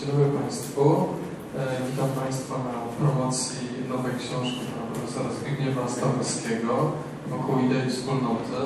Dzień dobry Państwu. Witam Państwa na promocji nowej książki pana profesora Zbigniewa Stawrowskiego wokół idei wspólnoty.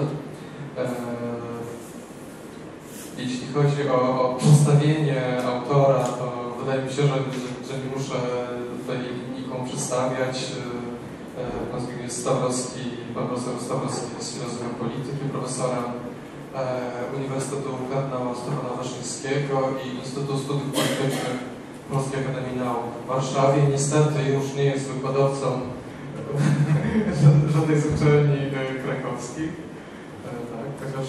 Jeśli chodzi o przedstawienie autora, to wydaje mi się, że nie muszę tutaj nikomu przedstawiać. Pan Zbigniew Stawrowski, pan profesor Stawrowski jest filozofem polityki, profesorem Uniwersytetu Kardynała Stefana Wyszyńskiego i Instytutu Studiów Politycznych Polskiej Akademii Nauk w Warszawie. Niestety już nie jest wykładowcą żadnej z uczelni krakowskich, tak, chociaż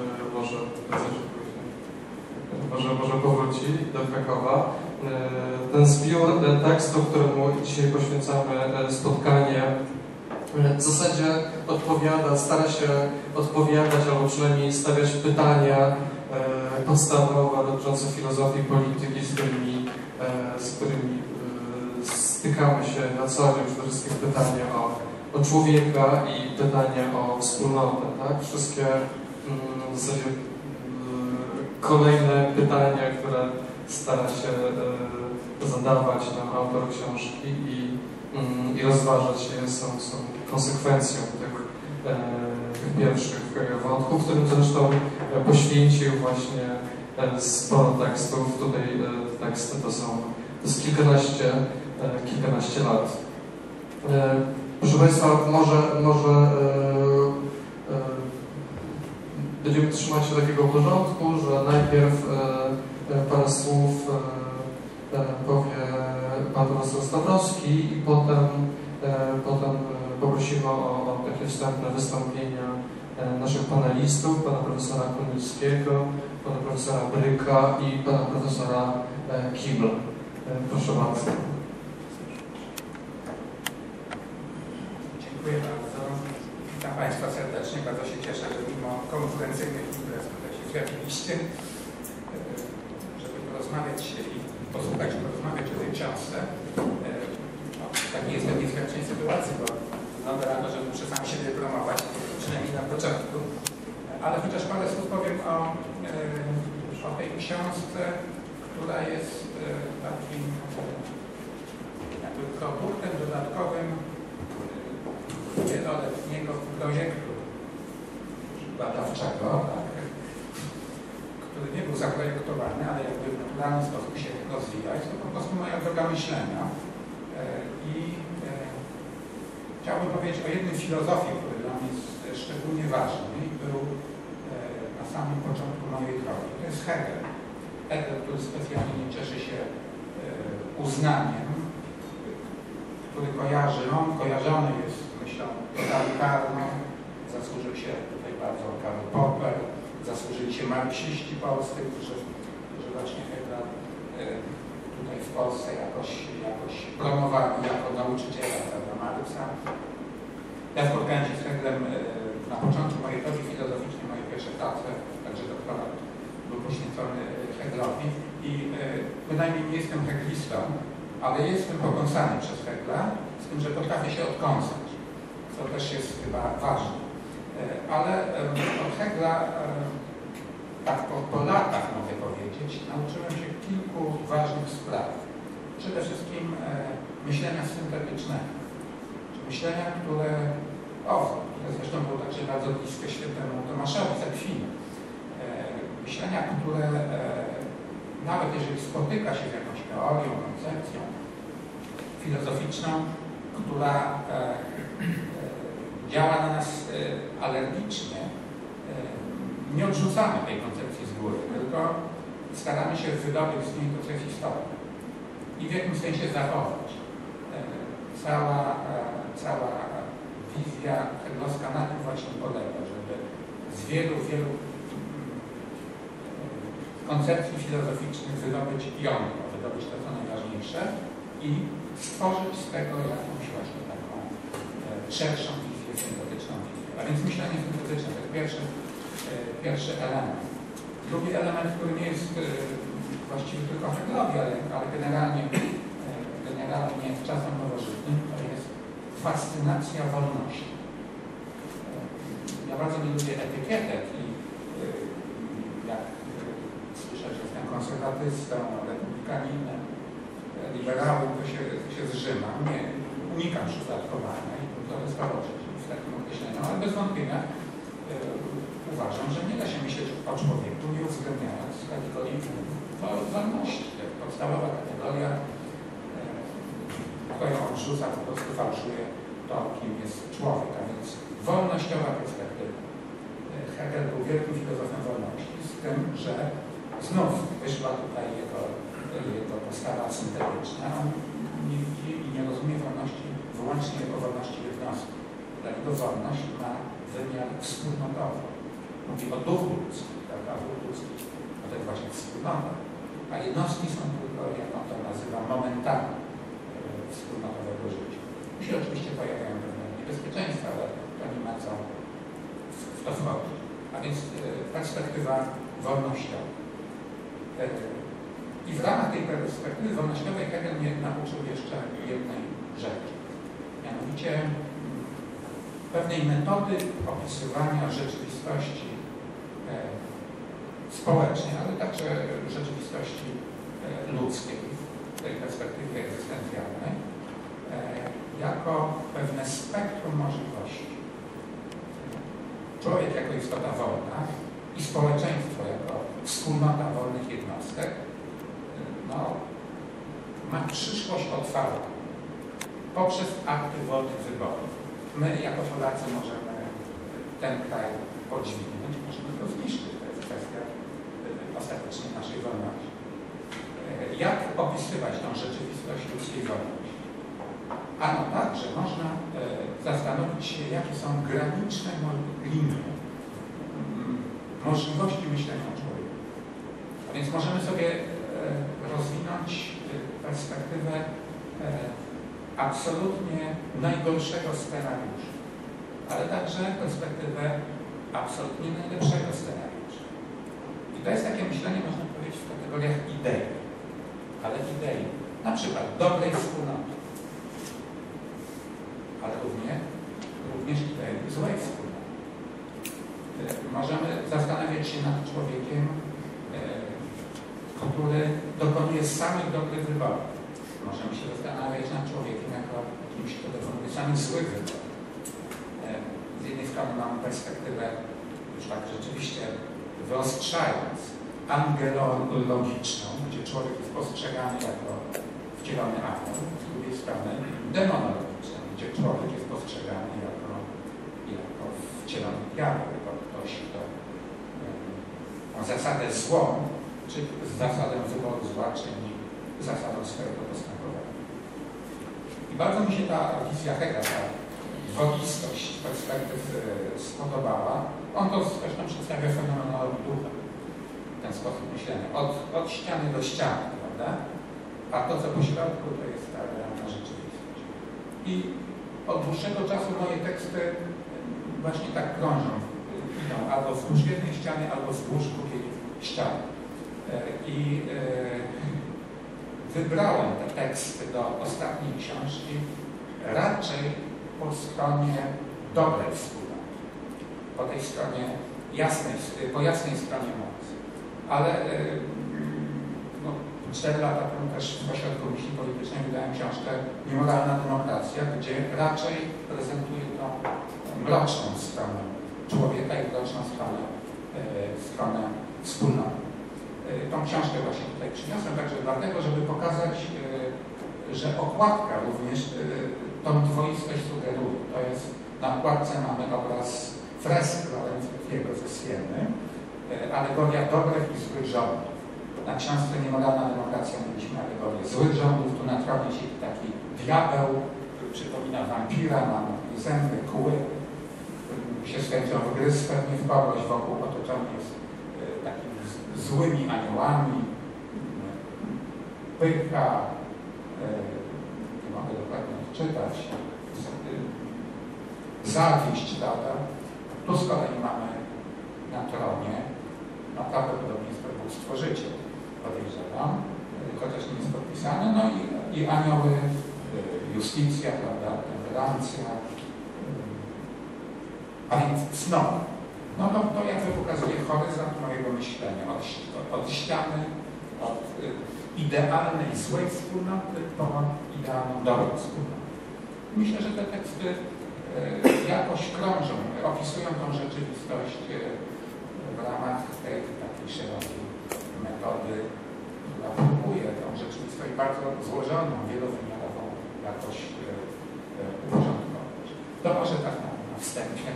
może powróci do Krakowa. Ten zbiór tekstu, któremu dzisiaj poświęcamy spotkanie, w zasadzie stara się odpowiadać, albo przynajmniej stawiać pytania podstawowe dotyczące filozofii polityki, z którymi stykamy się na co dzień. Przede wszystkim pytania o człowieka i pytania o wspólnotę. Tak? Wszystkie w zasadzie kolejne pytania, które stara się zadawać nam autor książki i rozważać je, są konsekwencją tych pierwszych wątków, którym zresztą poświęcił właśnie sporo tekstów. Tutaj teksty to jest kilkanaście lat. Proszę Państwa, może będziemy trzymać się takiego porządku, że najpierw parę słów powie pan profesor Stawrowski i potem poprosimy o takie wstępne wystąpienia naszych panelistów, pana profesora Kunińskiego, pana profesora Bryka i pana profesora Kibla. Proszę bardzo. Dziękuję bardzo. Witam Państwa serdecznie. Bardzo się cieszę, że mimo konkurencyjnych imprez tutaj się zjawiliście, żeby porozmawiać i porozmawiać o tej książce. Tak nie jest w niezwykłej sytuacji, bo wygląda na to, że muszę sam siebie promować, przynajmniej na początku. Ale chociaż parę słów powiem o tej książce, która jest takim jakby produktem dodatkowym wieloletniego projektu badawczego, tak, który nie był zaprojektowany, ale jakby w naturalny sposób się rozwijać. To po prostu moja droga myślenia. I chciałbym powiedzieć o jednym filozofie, który dla mnie jest szczególnie ważny i był na samym początku mojej drogi. To jest Hegel. Hegel, który specjalnie nie cieszy się uznaniem, który kojarzony jest z myślą totalitarną. Zasłużył się tutaj bardzo Karl Popper, zasłużyli się marksiści polscy, którzy właśnie Hegla tutaj w Polsce jakoś promowali jako nauczyciela Karla Marksa. Ja spotkałem się z Heglem na początku mojej drogi filozoficznej, moje pierwsze prace, także doktorat był poświęcony Heglowi i bynajmniej nie jestem heglistą, ale jestem pokąsany przez Hegla, z tym, że potrafię się odkąsać, co też jest chyba ważne. Ale od Hegla, tak po latach mogę powiedzieć, nauczyłem się kilku ważnych spraw. Przede wszystkim myślenia syntetycznego, myślenia, które zresztą było także bardzo bliskie świętemu Tomaszowi z Akwinu. Myślenia, które nawet jeżeli spotyka się z jakąś teorią, koncepcją filozoficzną, która działa na nas alergicznie, nie odrzucamy tej koncepcji z góry, tylko staramy się wydobyć z niej to, co jest istotne i w jakimś sensie zachować. Cała wizja heglowska na tym właśnie polega, żeby z wielu koncepcji filozoficznych wydobyć jądro, wydobyć to, co najważniejsze i stworzyć z tego jakąś właśnie taką szerszą wizję, syntetyczną wizję. A więc myślenie syntetyczne to jest pierwszy element. Drugi element, który nie jest właściwie tylko Heglowi, ale generalnie w czasem nowożytnym, to jest fascynacja wolnością. Ja bardzo nie lubię etykietek i jak słyszę, że jestem konserwatystą, republikańcą, republikaninem, liberałem, to się zrzyma. Nie, unikam szufladkowania i protestował w takim określeniu, ale bez wątpienia uważam, że nie da się myśleć o człowieku, nie uwzględniając kategorii wolności. Jak podstawowa kategoria, kto ją odrzuca, po prostu fałszuje to, kim jest człowiek, a więc wolnościowa perspektywa. Hegel był wielkim filozofem wolności, z tym, że znów wyszła tutaj jego postawa syntetyczna. On nie rozumie wolności wyłącznie jako wolności jednostki. Dlatego wolność ma wymiar wspólnotowy. Mówi o duchu ludzkim, prawda? Duch ludzki to jest właśnie wspólnota. A jednostki są tylko, jak on to nazywa, momentami wspólnotowego życia. Tu się oczywiście pojawiają pewne niebezpieczeństwa, ale to nie ma co w to wchodzić. A więc perspektywa wolnościowa. I w ramach tej perspektywy wolnościowej Hegel mnie nauczył jeszcze jednej rzeczy. Mianowicie pewnej metody opisywania rzeczywistości społecznej, ale także rzeczywistości ludzkiej w tej perspektywie egzystencjalnej jako pewne spektrum możliwości. Człowiek jako istota wolna i społeczeństwo jako wspólnota wolnych jednostek ma przyszłość otwartą poprzez akty wolnych wyborów. My jako Polacy możemy ten kraj podźwignąć, możemy go zniszczyć. To jest kwestia ostatecznie naszej wolności. Jak opisywać tą rzeczywistość ludzkiej wolności? Ano tak, że można zastanowić się, jakie są graniczne linie możliwości myślenia o człowieku. A więc możemy sobie rozwinąć perspektywę absolutnie najgorszego scenariusza, ale także perspektywę absolutnie najlepszego scenariusza. I to jest takie myślenie, można powiedzieć, w kategoriach idei, ale idei, na przykład dobrej wspólnoty, ale również idei złej wspólnoty. Możemy zastanawiać się nad człowiekiem, który dokonuje samych dobrych wyborów. Możemy się zastanawiać nad człowiekiem jako kimś, kto dokonuje samych złych wyborów. Z jednej strony mamy perspektywę, już tak rzeczywiście wyostrzając, angelologiczną, gdzie człowiek jest postrzegany jako wcielony anioł, z drugiej strony demonologiczną, gdzie człowiek jest postrzegany jako wcielony diabeł, jako ktoś, kto ma zasadę złą, czy zasadę wyboru zła, czyni zasadą swojego postępowania. I bardzo mi się ta wizja Hegela, ta dwoistość perspektyw spodobała. On to zresztą przedstawia fenomenologię ducha, ten sposób myślenia. Od ściany do ściany, prawda? A to, co po środku, to jest ta realna rzeczywistość. I od dłuższego czasu moje teksty właśnie tak krążą, idą albo wzdłuż jednej ściany, albo wzdłuż drugiej ściany. I wybrałem te teksty do ostatniej książki raczej po stronie dobrej wspólnoty, po tej stronie po jasnej stronie mocy. Ale 4 lata temu też w Ośrodku Myśli Politycznej wydałem książkę Niemoralna demokracja, gdzie raczej prezentuje to mroczną stronę człowieka i mroczną stronę wspólnoty. Tą książkę właśnie tutaj przyniosłem, także dlatego, żeby pokazać, że okładka również tą dwoistość sugeruje. To jest, na okładce mamy obraz freski Lorenziego ze Sieny, alegoria dobrych i złych rządów. Na książce Niemoralna demokracja mieliśmy alegorię złych rządów, tu na tronie siedzi taki diabeł, przypomina wampira, ma zęby, kły, się z chęcią wgryzł pewnie w kogoś, wokół otoczony jest takimi złymi aniołami, pycha, nie mogę dokładnie odczytać, zawiść, prawda? Tu z kolei mamy na tronie, prawdopodobnie jest to Bóg Stworzyciel, podejrzewam, chociaż nie jest podpisany, no i anioły, justicja, prawda, temperancja, a więc znowu, to jakby pokazuje horyzont mojego myślenia, od ściany od idealnej złej wspólnoty po idealną dobrą wspólnotę. Myślę, że te teksty jakoś krążą, opisują tą rzeczywistość w ramach tej takiej szerokiej metody, która próbuje tą rzeczywistość bardzo złożoną, wielowymiarową jakoś uporządkować. To może tak na wstępie.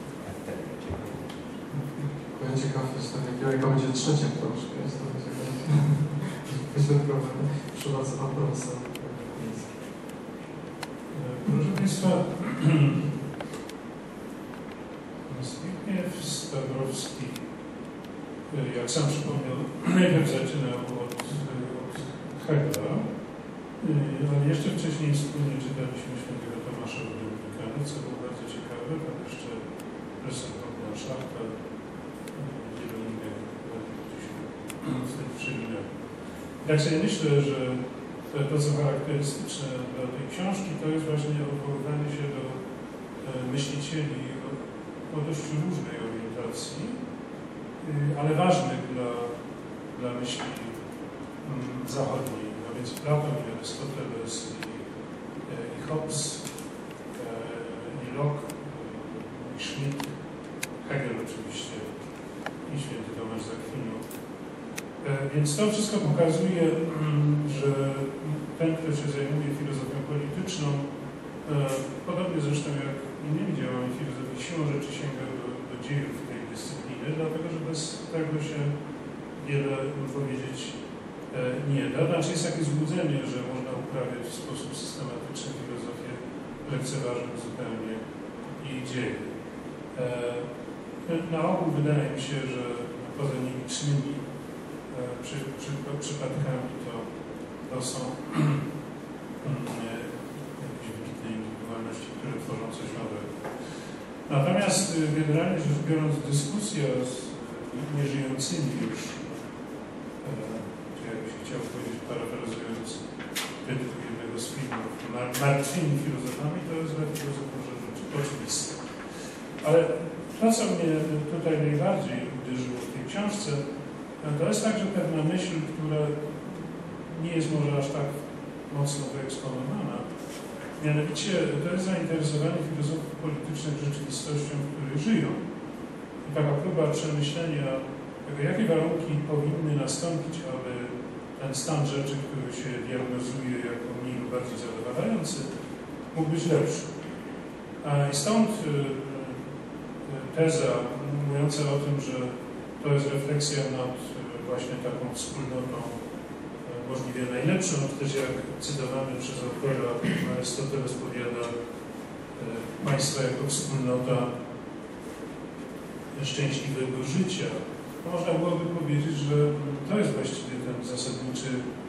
Byłem ciekaw, jaka będzie trzecia książka, jest to wyśrodkowe przy bardzo pan profesor. Proszę Państwa, Zbigniew Stabrowski, jak sam przypomniał, najpierw zaczynał od Hegela, ale jeszcze wcześniej wspólnie czytaliśmy świętego Tomasza Ludwika, co było bardzo ciekawe, tam jeszcze Rysenbogna Szlachta, wielu innych z tych przewinęło. Tak sobie myślę, że to, co charakterystyczne dla tej książki, to jest właśnie odwoływanie się do myślicieli o dość różnej orientacji, ale ważnych dla myśli zachodniej, a więc Platon i Arystoteles i Hobbes i Locke i Schmidt, Hegel oczywiście i święty Tomasz z Akwinu. Więc to wszystko pokazuje, że ten, kto się zajmuje filozofią polityczną, podobnie zresztą jak innymi działami filozofii, siłą rzeczy sięga do dziejów tej dyscypliny, dlatego że bez tego się wiele powiedzieć nie da. Znaczy jest takie złudzenie, że można uprawiać w sposób systematyczny filozofię, lekceważąc zupełnie jej dzieje. Na ogół wydaje mi się, że poza nielicznymi przypadkami to są jakieś wybitne indywidualności, które tworzą coś nowego. Natomiast generalnie rzecz biorąc, dyskusja z nieżyjącymi już, czy jakby się chciał powiedzieć, parafrazując tytuł jednego z filmów, martwymi filozofami, to jest dla filozofów rzecz oczywiste. Ale to, co mnie tutaj najbardziej uderzyło w tej książce, to jest także pewna myśl, która nie jest może aż tak mocno wyeksponowana. Mianowicie to jest zainteresowanie filozofów politycznych rzeczywistością, w której żyją. I taka próba przemyślenia tego, jakie warunki powinny nastąpić, aby ten stan rzeczy, który się diagnozuje jako mniej lub bardziej zadowalający, mógł być lepszy. I stąd teza mówiąca o tym, że to jest refleksja nad właśnie taką wspólnotą możliwie najlepszą, też jak cytowany przez autora Arystoteles powiada, państwa jako wspólnota szczęśliwego życia. To można byłoby powiedzieć, że to jest właściwie ten zasadniczy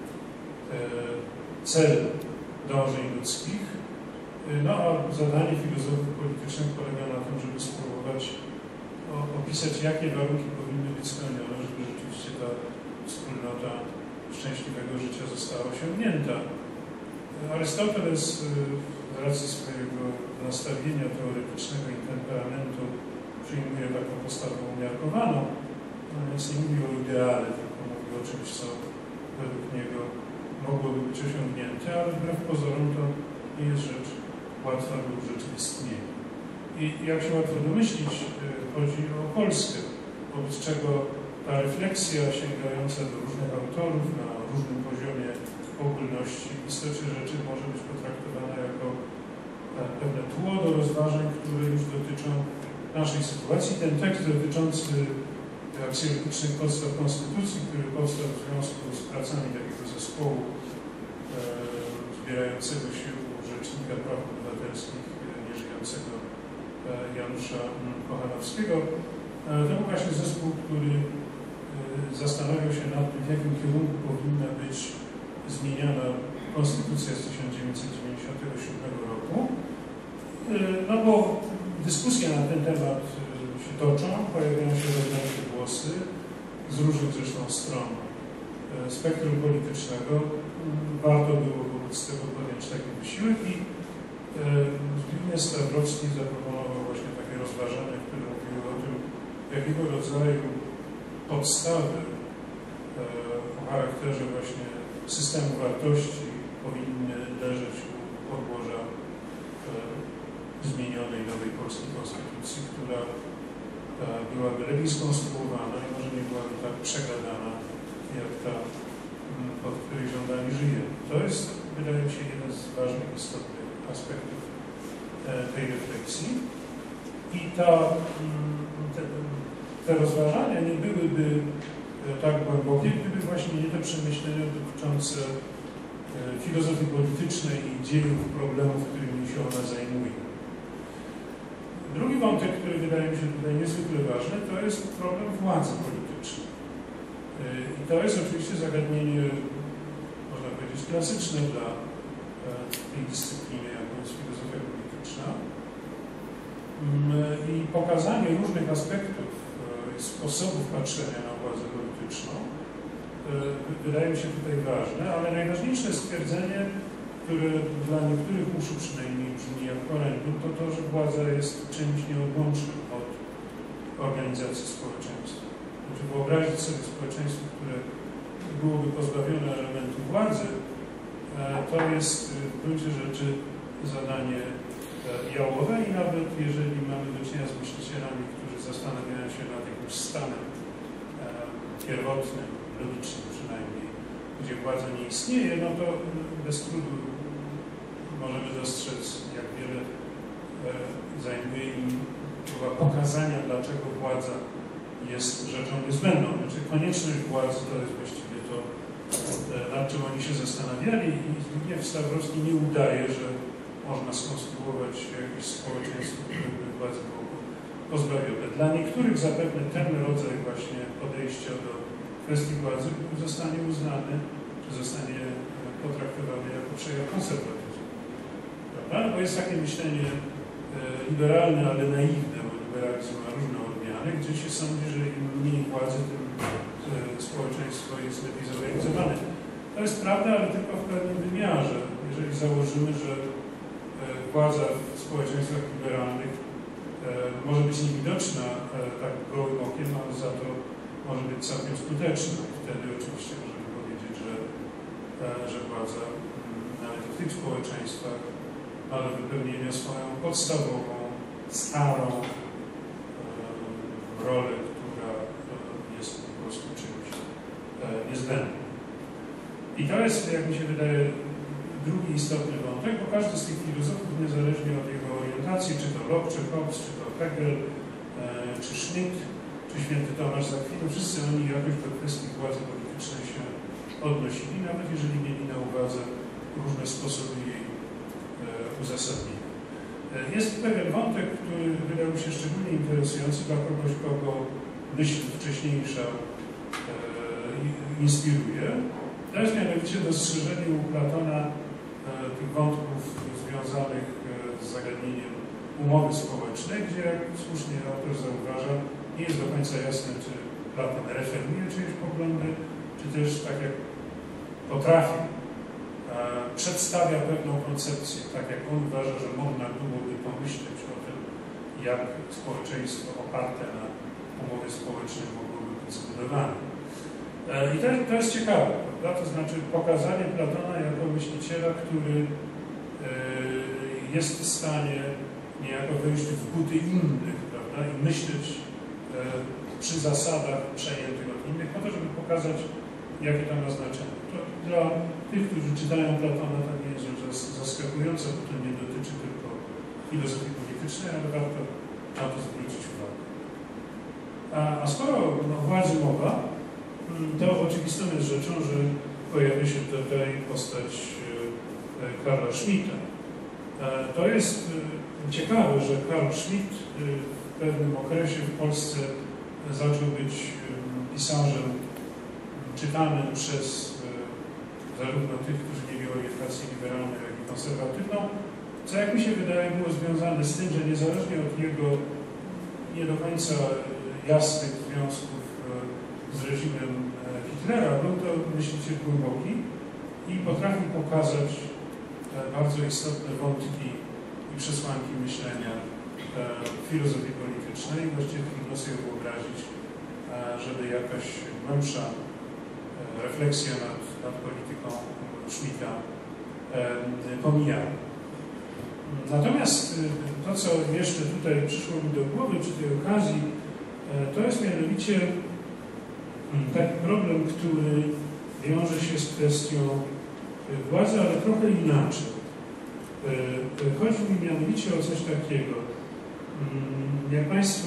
cel dążeń ludzkich. No a zadanie filozofów politycznych polega na tym, żeby spróbować opisać, jakie warunki powinny być spełnione, żeby rzeczywiście ta wspólnota szczęśliwego życia została osiągnięta. Arystoteles z racji swojego nastawienia teoretycznego i temperamentu przyjmuje taką postawę umiarkowaną, więc nie mówi o ideale, tylko mówi o czymś, co według niego mogłoby być osiągnięte, ale wbrew pozorom to nie jest rzecz łatwa do urzeczywistnienia. I jak się łatwo domyślić, chodzi o Polskę, wobec czego ta refleksja sięgająca do różnych autorów na różnym poziomie ogólności w istocie rzeczy może być potraktowana jako pewne tło do rozważań, które już dotyczą naszej sytuacji. Ten tekst dotyczący aksjologicznych podstaw konstytucji, który powstał w związku z pracami takiego zespołu zbierającego się u Rzecznika Praw Obywatelskich nieżyjącego Janusza Kochanowskiego. To był właśnie zespół, który zastanawiał się nad tym, w jakim kierunku powinna być zmieniana konstytucja z 1997 roku. No bo dyskusje na ten temat się toczą, pojawiają się różne głosy z różnych zresztą stron spektrum politycznego. Warto było wobec tego podjąć taki wysiłek i Zbigniew Stabrowski zaproponował właśnie takie rozważania, które mówiły o tym, jakiego rodzaju podstawy o charakterze właśnie systemu wartości powinny leżeć u podłoża zmienionej nowej polskiej konstytucji, która byłaby lepiej skonstruowana i może nie byłaby tak przegadana jak ta, pod której rządami żyje. To jest, wydaje mi się, jeden z ważnych, istotnych aspektów tej refleksji. I te rozważania nie byłyby tak głębokie, gdyby właśnie nie te przemyślenia dotyczące filozofii politycznej i dziejów problemów, którymi się ona zajmuje. Drugi wątek, który wydaje mi się tutaj niezwykle ważny, to jest problem władzy politycznej. I to jest oczywiście zagadnienie, można powiedzieć, klasyczne dla tej dyscypliny, jaką jest filozofia polityczna. I pokazanie różnych aspektów, sposobów patrzenia na władzę polityczną wydaje mi się tutaj ważne, ale najważniejsze stwierdzenie, które dla niektórych uszu przynajmniej brzmi jak korendum, to to, że władza jest czymś nieodłącznym od organizacji społeczeństwa. Znaczy wyobrazić sobie społeczeństwo, które byłoby pozbawione elementu władzy, to jest w gruncie rzeczy zadanie jałowe i nawet jeżeli mamy do czynienia z myślicielami, którzy zastanawiają się nad jakimś stanem pierwotnym, logicznym przynajmniej, gdzie władza nie istnieje, no to bez trudu możemy dostrzec, jak wiele zajmuje im próba pokazania, dlaczego władza jest rzeczą niezbędną. Znaczy konieczność władzy to jest właściwie to, nad czym oni się zastanawiali i Zbigniew Stawrowski nie udaje, że można skonstruować jakieś społeczeństwo, które by władzy było pozbawione. Dla niektórych zapewne ten rodzaj właśnie podejścia do kwestii władzy zostanie uznany, czy zostanie potraktowany jako przejaw konserwatyzmu. Prawda? Bo jest takie myślenie liberalne, ale naiwne, bo liberalizm ma różne odmiany, gdzie się sądzi, że im mniej władzy, tym społeczeństwo jest lepiej zorganizowane. To jest prawda, ale tylko w pewnym wymiarze. Jeżeli założymy, że władza w społeczeństwach liberalnych może być niewidoczna tak gołym okiem, ale za to może być całkiem skuteczna. Wtedy oczywiście możemy powiedzieć, że władza nawet w tych społeczeństwach ma do wypełnienia swoją podstawową, starą rolę, która jest po prostu czymś niezbędnym. I to jest, jak mi się wydaje, drugi istotny wątek, bo każdy z tych filozofów, niezależnie od jego orientacji, czy to Locke, czy Hobbes, czy to Hegel, czy Schmitt, czy święty Tomasz Zakwinu, wszyscy oni jakoś do kwestii władzy politycznej się odnosili, nawet jeżeli mieli na uwadze różne sposoby jej uzasadnienia. Jest pewien wątek, który wydał mi się szczególnie interesujący dla kogoś, kogo myśl wcześniejsza inspiruje. To jest mianowicie dostrzeżenie u Platona tych wątków związanych z zagadnieniem umowy społecznej, gdzie, jak słusznie autor zauważa, nie jest do końca jasne, czy Platon referuje czyjeś poglądy, czy też, tak jak potrafi, przedstawia pewną koncepcję, tak jak on uważa, że można byłoby pomyśleć o tym, jak społeczeństwo oparte na umowie społecznej mogłoby być zbudowane. I to jest ciekawe, prawda? To znaczy pokazanie Platona jako myśliciela, który jest w stanie niejako wejść w buty innych, prawda? I myśleć przy zasadach przejętych od innych, po to, żeby pokazać, jakie to ma znaczenie. To dla tych, którzy czytają Platona, to nie jest rzecz zaskakująca, bo to nie dotyczy tylko filozofii politycznej, ale warto na to zwrócić uwagę. A skoro władzy mowa, to oczywistą jest rzeczą, że pojawia się tutaj postać Karla Schmitta. To jest ciekawe, że Karl Schmitt w pewnym okresie w Polsce zaczął być pisarzem czytanym przez zarówno tych, którzy mieli orientację liberalną, jak i konserwatywną, co, jak mi się wydaje, było związane z tym, że niezależnie od jego nie do końca jasnych związków z reżimem Hitlera, był to myśliciel głęboki i potrafił pokazać bardzo istotne wątki i przesłanki myślenia filozofii politycznej. Właściwie trudno sobie wyobrazić, żeby jakaś głębsza refleksja nad polityką Schmidta pomijana. Natomiast to, co jeszcze tutaj przyszło mi do głowy przy tej okazji, to jest mianowicie taki problem, który wiąże się z kwestią władzy, ale trochę inaczej. Chodzi mi mianowicie o coś takiego. Jak Państwo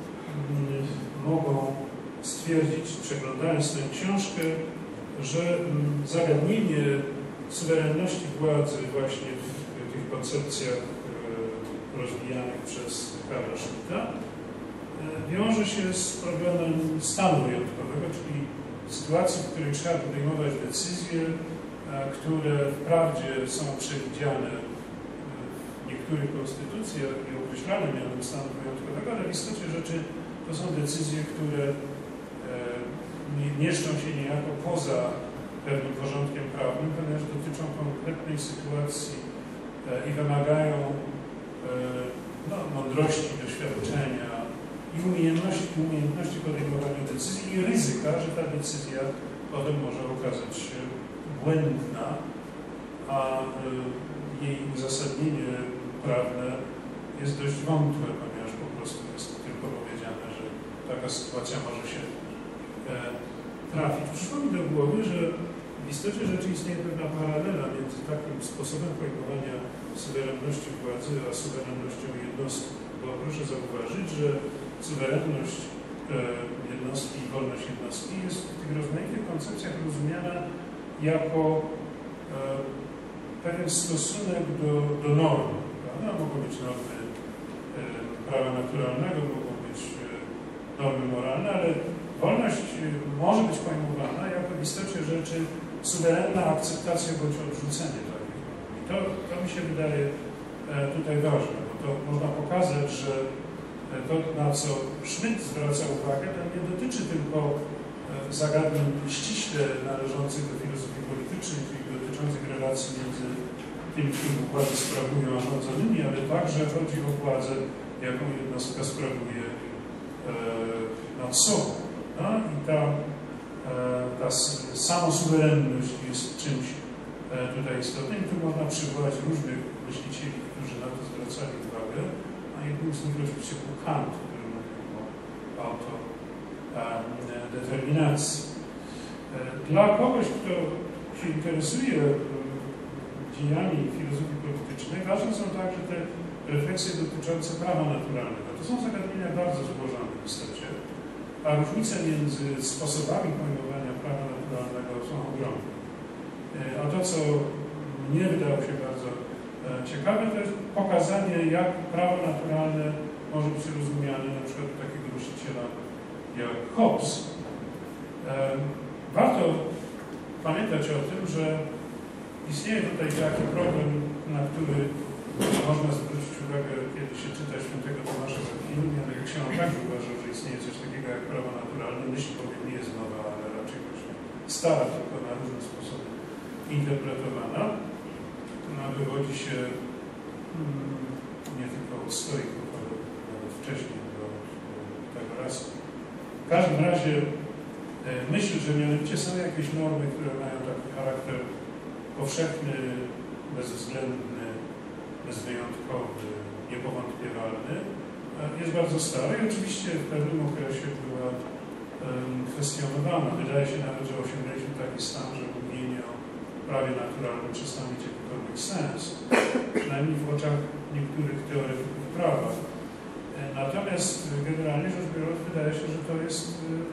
mogą stwierdzić, przeglądając tę książkę, że zagadnienie suwerenności władzy właśnie w tych koncepcjach rozwijanych przez Karla Schmitta wiąże się z problemem stanu wyjątkowego, czyli sytuacji, w której trzeba podejmować decyzje, które wprawdzie są przewidziane w niektórych konstytucjach i określane mianem stanu wyjątkowego, ale w istocie rzeczy to są decyzje, które mieszczą się niejako poza pewnym porządkiem prawnym, ponieważ dotyczą konkretnej sytuacji i wymagają mądrości, doświadczenia i umiejętności podejmowania decyzji i ryzyka, że ta decyzja potem może okazać się błędna, a jej uzasadnienie prawne jest dość wątłe, ponieważ po prostu jest tylko powiedziane, że taka sytuacja może się trafić. Przyszło mi do głowy, że w istocie rzeczy istnieje pewna paralela między takim sposobem pojmowania suwerenności władzy a suwerennością jednostki. Bo proszę zauważyć, że suwerenność jednostki i wolność jednostki jest w tych rozmaitych koncepcjach rozumiana jako pewien stosunek do norm. Prawda? Mogą być normy prawa naturalnego, mogą być normy moralne, ale wolność może być pojmowana jako w istocie rzeczy suwerenna akceptacja bądź odrzucenie takich norm. I to mi się wydaje tutaj ważne, bo to można pokazać, że to, na co Schmitt zwraca uwagę, to nie dotyczy tylko zagadnień ściśle należących do filozofii politycznej, czyli dotyczących relacji między tymi, którzy władzę sprawują, a rządzonymi, ale także chodzi o władzę, jaką jednostka sprawuje nad sobą. No i ta samosuwerenność jest czymś tutaj istotnym. I tu można przywołać różnych myślicieli, którzy na to zwracali uwagę, a jednym z nich oczywiście był Kant, który mówił o autodeterminacji. Dla kogoś, kto się interesuje dziejami filozofii politycznej, ważne są także te refleksje dotyczące prawa naturalnego. To są zagadnienia bardzo złożone w istocie, a różnice między sposobami pojmowania prawa naturalnego są ogromne. A to, co mnie wydało się bardzo ciekawe, to jest pokazanie, jak prawo naturalne może być rozumiane na przykład takiego myśliciela jak Hobbes. Warto pamiętać o tym, że istnieje tutaj taki problem, na który można zwrócić uwagę, kiedy się czyta świętego Tomasza Zakwinu, mianowicie on tak uważał, że istnieje coś takiego jak prawo naturalne. Myśl bowiem nie jest nowa, ale raczej właśnie stara, tylko na różne sposoby interpretowana. Ona wywodzi się nie tylko od stoików, ale nawet wcześniej do tego razu. W każdym razie myślę, że mianowicie są jakieś normy, które mają taki charakter powszechny, bezwzględny, bezwyjątkowy, niepowątpiewalny. Jest bardzo stary i oczywiście w pewnym okresie była kwestionowana. Wydaje się nawet, że osiągnęliśmy taki stan, że mówienie o prawie naturalnym przestało mieć jakikolwiek sens, przynajmniej w oczach niektórych teoretyków prawa. Natomiast generalnie rzecz biorąc, wydaje się, że to jest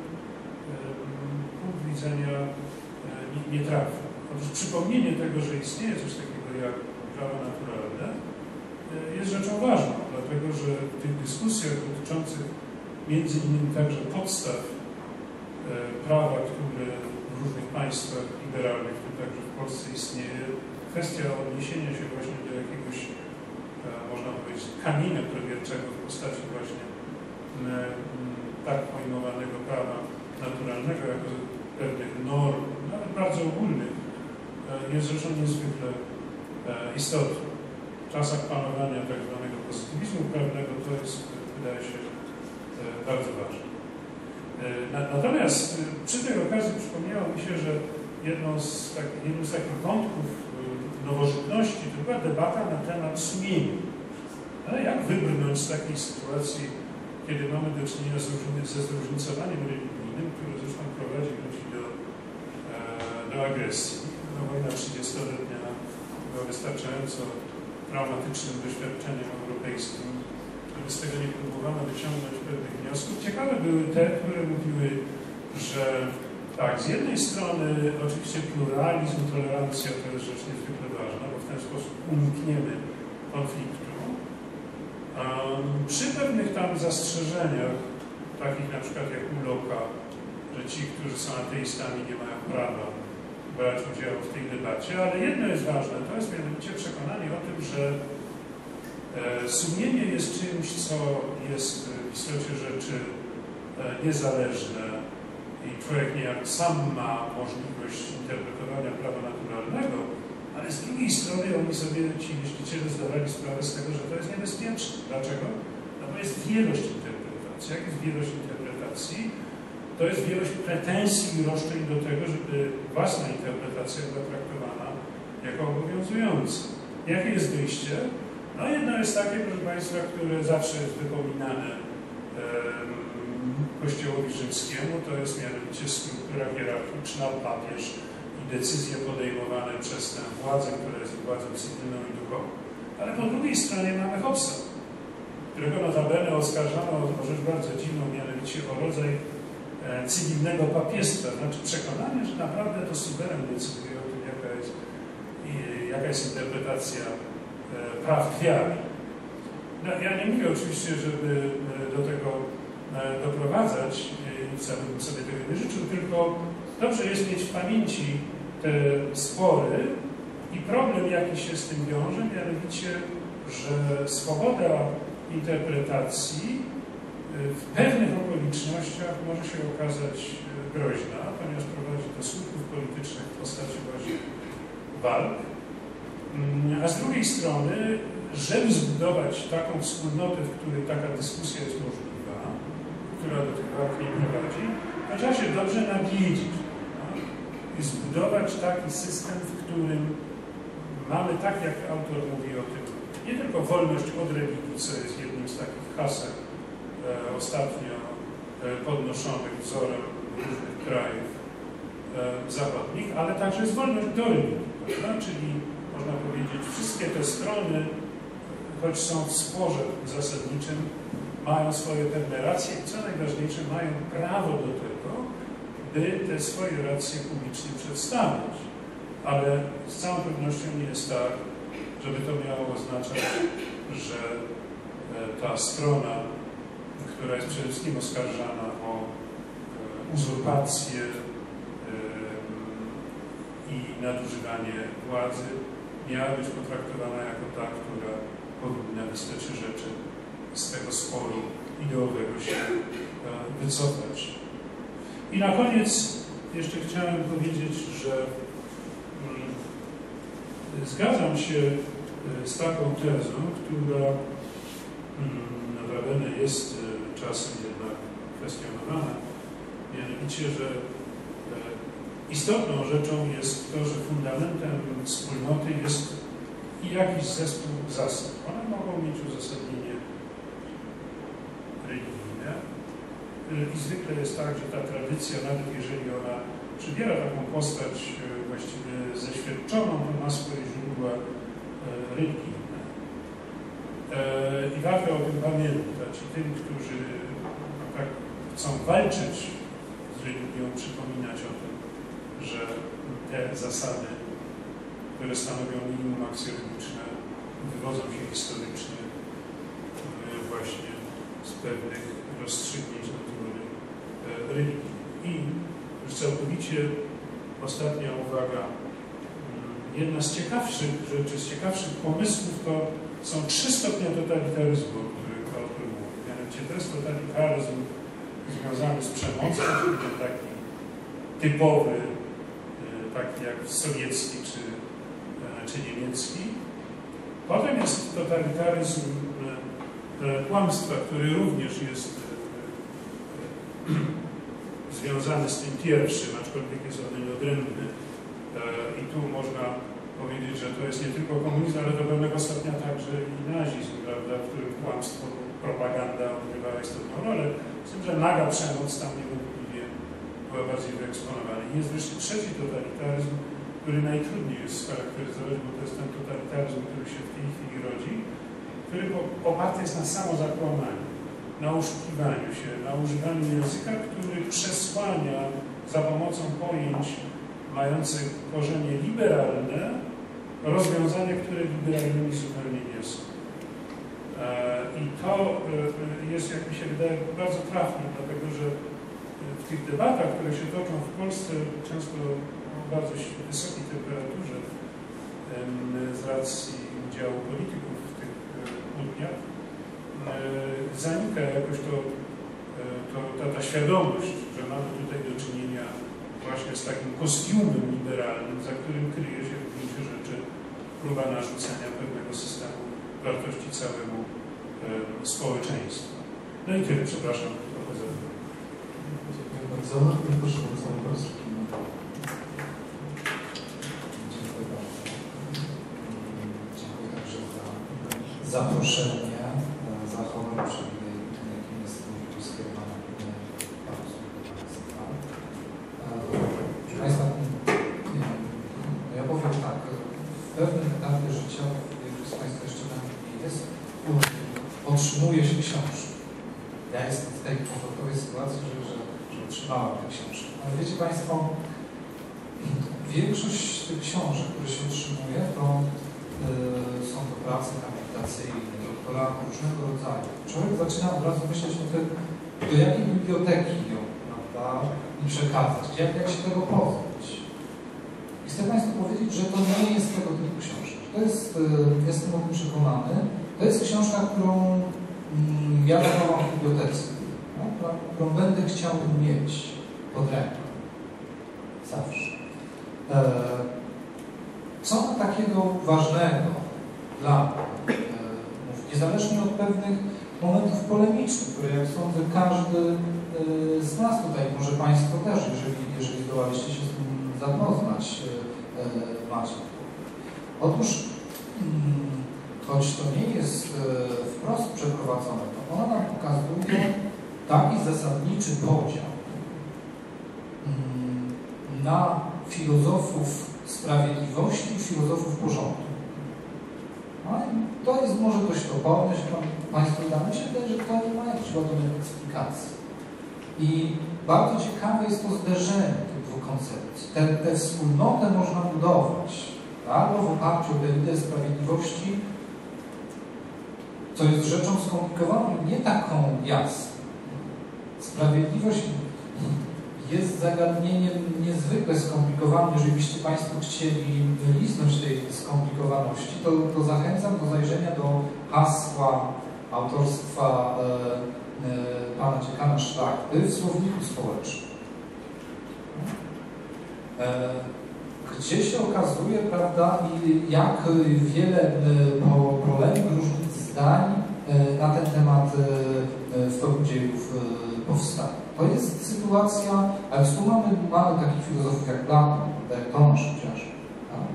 punkt widzenia nietrafny. Otóż przypomnienie tego, że istnieje coś takiego jak prawo naturalne, jest rzeczą ważną, dlatego że w tych dyskusjach dotyczących między innymi także podstaw prawa, które w różnych państwach liberalnych, w tym także w Polsce istnieje, kwestia odniesienia się właśnie do jakiegoś, można powiedzieć, kamienia prawierczego w postaci właśnie tak pojmowanego prawa naturalnego, jako pewnych norm, nawet bardzo ogólnych, jest rzeczą niezwykle istotną. W czasach panowania tak zwanego pozytywizmu prawnego to jest, wydaje się, bardzo ważne. Natomiast przy tej okazji przypomniało mi się, że jednym z takich wątków nowożytności to była debata na temat sumienia. Ale jak wybrnąć z takiej sytuacji, kiedy mamy do czynienia ze zróżnicowaniem religijnym, które zresztą prowadzi ludzi do agresji. No, wojna 30-letnia była wystarczająco traumatycznym doświadczeniem europejskim, żeby z tego nie próbowano wyciągnąć pewnych wniosków. Ciekawe były te, które mówiły, że tak, z jednej strony oczywiście pluralizm, tolerancja to jest rzecz niezwykle ważna, bo w ten sposób unikniemy konfliktu. Przy pewnych tam zastrzeżeniach, takich na przykład jak u Locke'a, że ci, którzy są ateistami, nie mają prawa brać udziału w tej debacie, ale jedno jest ważne, to jest mianowicie przekonanie o tym, że sumienie jest czymś, co jest w istocie rzeczy niezależne i człowiek niejako sam ma możliwość interpretowania prawa naturalnego, ale z drugiej strony oni sobie, ci myśliciele, zdawali sprawę z tego, że to jest niebezpieczne. Dlaczego? No bo jest wielość interpretacji. Jak jest wielość interpretacji? To jest wielość pretensji i roszczeń do tego, żeby własna interpretacja była traktowana jako obowiązująca. Jakie jest wyjście? No jedno jest takie, proszę Państwa, które zawsze jest wypominane Kościołowi rzymskiemu, to jest mianowicie struktura hierarchiczna, papież i decyzje podejmowane przez tę władzę, która jest władzą cywilną i duchową. Ale po drugiej stronie mamy Hobbesa, którego notabene oskarżano o rzecz bardzo dziwną, mianowicie o rodzaj cywilnego papiestwa, znaczy przekonanie, że naprawdę to suweren decyduje o tym, jaka jest interpretacja praw wiary. No, ja nie mówię oczywiście, żeby do tego doprowadzać, wcale bym sobie tego nie życzył, tylko dobrze jest mieć w pamięci te spory i problem, jaki się z tym wiąże, mianowicie, że swoboda interpretacji w pewnych okolicznościach może się okazać groźna, ponieważ prowadzi do skutków politycznych w postaci właśnie walk. A z drugiej strony, żeby zbudować taką wspólnotę, w której taka dyskusja jest możliwa, która do tych walk nie prowadzi, to trzeba się dobrze nawiedzić i zbudować taki system, w którym mamy, tak jak autor mówi o tym, nie tylko wolność od religii, co jest jednym z takich haseł ostatnio podnoszonych wzorem różnych krajów zachodnich, ale także jest wolność do religii, prawda? Czyli można powiedzieć, wszystkie te strony, choć są w sporze zasadniczym, mają swoje pewne racje i co najważniejsze, mają prawo do tego, by te swoje racje publicznie przedstawić. Ale z całą pewnością nie jest tak, żeby to miało oznaczać, że ta strona, która jest przede wszystkim oskarżana o uzurpację i nadużywanie władzy, miała być potraktowana jako ta, która powinna w istocie rzeczy z tego sporu ideowego się wycofać. I na koniec jeszcze chciałem powiedzieć, że zgadzam się z taką tezą, która notabene jest czasem jednak kwestionowana, mianowicie, że istotną rzeczą jest to, że fundamentem wspólnoty jest i jakiś zespół zasad. One mogą mieć uzasadnienie religijne i zwykle jest tak, że ta tradycja, nawet jeżeli ona przybiera taką postać właściwie zeświadczoną, to ma swoje źródła religijne. I warto o tym pamiętać. I tym, którzy tak chcą walczyć z religią, przypominać o tym, że te zasady, które stanowią minimum aksjologiczne, wywodzą się historycznie właśnie z pewnych rozstrzygnięć natury religii. I już całkowicie ostatnia uwaga. Jedna z ciekawszych rzeczy, z ciekawszych pomysłów to są 3 stopnie totalitaryzmu, o których autor mówi. Mianowicie to jest totalitaryzm związany z przemocą, czyli taki typowy, taki jak sowiecki czy niemiecki. Potem jest totalitaryzm kłamstwa, który również jest związany z tym pierwszym, aczkolwiek jest on nieodrębny. I tu można powiedzieć, że to jest nie tylko komunizm, ale do pewnego stopnia także i nazizm, prawda, w którym kłamstwo, propaganda odgrywała istotną rolę. Z tym, że naga przemoc tam niewątpliwie była bardziej wyeksponowana. I jest wreszcie trzeci totalitaryzm, który najtrudniej jest scharakteryzować, bo to jest ten totalitaryzm, który się w tej chwili rodzi, który oparty jest na samozakłamaniu, na oszukiwaniu się, na używaniu języka, który przesłania za pomocą pojęć mających korzenie liberalne rozwiązania, które liberalnymi zupełnie nie są. I to jest, jak mi się wydaje, bardzo trafne, dlatego że w tych debatach, które się toczą w Polsce, często o bardzo wysokiej temperaturze z racji udziału polityków w tych kłótniach, zanika jakoś ta świadomość, że mamy tutaj do czynienia właśnie z takim kostiumem liberalnym, za którym kryje się w gruncie rzeczy próba narzucenia pewnego systemu wartości całemu społeczeństwu. No i tyle, przepraszam trochę za to. Dziękuję bardzo. Proszę bardzo, Panie Profesorze. Dziękuję bardzo. Dziękuję także za zaproszenie, za honor przewidej, jakim jest skierowana bardzo Państwa. Proszę Państwa, ja powiem tak, w pewnym etapie życia, wielu z Państwa jeszcze tam jest, otrzymuje się książki. Ja jestem w tej komfortowej sytuacji, że otrzymałem te książki. Ale wiecie Państwo, większość tych książek, które się otrzymuje, to są to prace habilitacyjne, doktoraty różnego rodzaju. Człowiek zaczyna od razu myśleć o tym, do jakiej biblioteki ją, prawda, i przekazać, jak się tego pozbyć. I chcę Państwu powiedzieć, że to nie jest tego typu książka. To jest, jestem o tym przekonany, to jest książka, którą ja dawałam w bibliotece, no, którą będę chciał mieć pod ręką. Zawsze. Co ma takiego ważnego dla mnie, niezależnie od pewnych momentów polemicznych, które, jak sądzę, każdy z nas tutaj, może Państwo też, jeżeli zdołaliście się z tym zapoznać, macie. Otóż, choć to nie jest wprost przeprowadzone, to ona nam pokazuje taki zasadniczy podział na filozofów sprawiedliwości i filozofów porządku. No, to jest może dość toporne, że Państwo damy się wydaje, że to nie ma jakiejś ładunek eksplikacji. I bardzo ciekawe jest to zderzenie tych dwóch koncepcji. Tę wspólnotę można budować albo w oparciu o tę ideę sprawiedliwości, co jest rzeczą skomplikowaną, nie taką jasną. Sprawiedliwość jest zagadnieniem niezwykle skomplikowanym. Jeżeli byście Państwo chcieli lisnąć tej skomplikowaności, to zachęcam do zajrzenia do hasła autorstwa pana dziekana Szlachty w Słowniku Społecznym. Gdzie się okazuje, prawda, jak wiele polemik, różnych zdań na ten temat w toku dziejów powstało. To jest sytuacja, ale tu mamy takich filozofów jak Platon, jak Tomasz chociażby. Tak?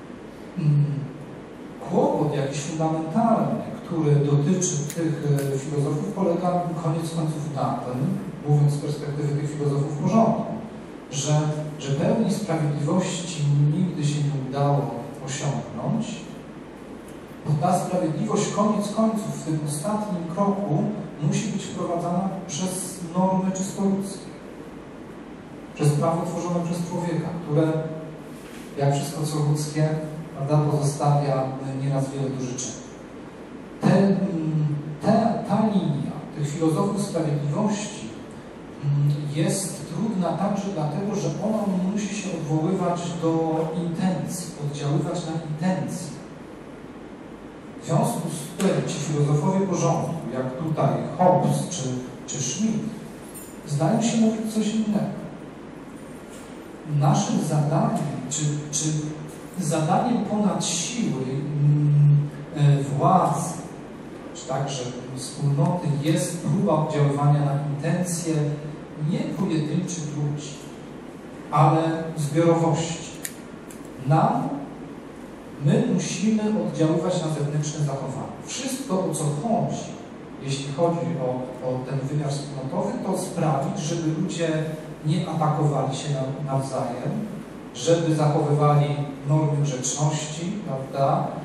Kłopot jakiś fundamentalny, który dotyczy tych filozofów, polega koniec końców na tym, mówiąc z perspektywy tych filozofów porządku, że pełni sprawiedliwości nigdy się nie udało osiągnąć, bo ta sprawiedliwość koniec końców w tym ostatnim kroku musi być wprowadzana przez normy czysto ludzkie, przez prawo tworzone przez człowieka, które, jak wszystko co ludzkie, prawda, pozostawia nieraz wiele do życzenia. Ta linia tych filozofów sprawiedliwości jest trudna także dlatego, że ona musi się odwoływać do intencji, oddziaływać na intencje. W związku z tym ci filozofowie porządku, jak tutaj Hobbes czy Schmitt, zdają się mówić coś innego. Naszym zadaniem, czy zadaniem ponad siły władzy, czy także wspólnoty jest próba oddziaływania na intencje nie pojedynczych ludzi, ale zbiorowości. My musimy oddziaływać na zewnętrzne zachowanie. Wszystko, o co chodzi, jeśli chodzi o ten wymiar wspólnotowy, to sprawić, żeby ludzie nie atakowali się nawzajem, żeby zachowywali normy grzeczności, prawda?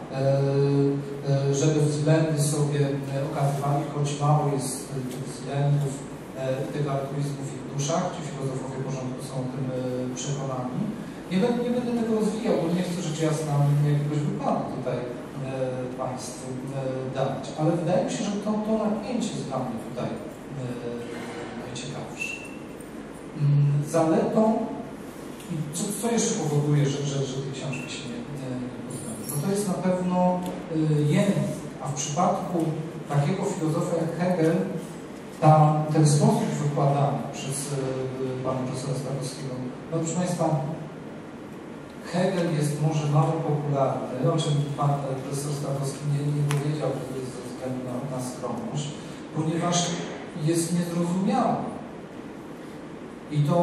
Żeby względy sobie okazywali, choć mało jest tych względów i tego altruizmu w ich duszach, ci filozofowie porządku są o tym przekonani. Nie będę tego rozwijał, bo nie chcę rzecz jasna jakiegoś wykładu tutaj Państwu dać, ale wydaje mi się, że to napięcie jest dla mnie tutaj najciekawsze. Zaletą, co jeszcze powoduje, że tej książki się nie poznaje? No to jest na pewno język, a w przypadku takiego filozofa jak Hegel, ten sposób wykładany przez pana profesora Stawowskiego, no proszę Państwa, Hegel jest może mało popularny, o czym pan profesor Stawowski nie powiedział ze względu na skromność, ponieważ jest niezrozumiały. I to,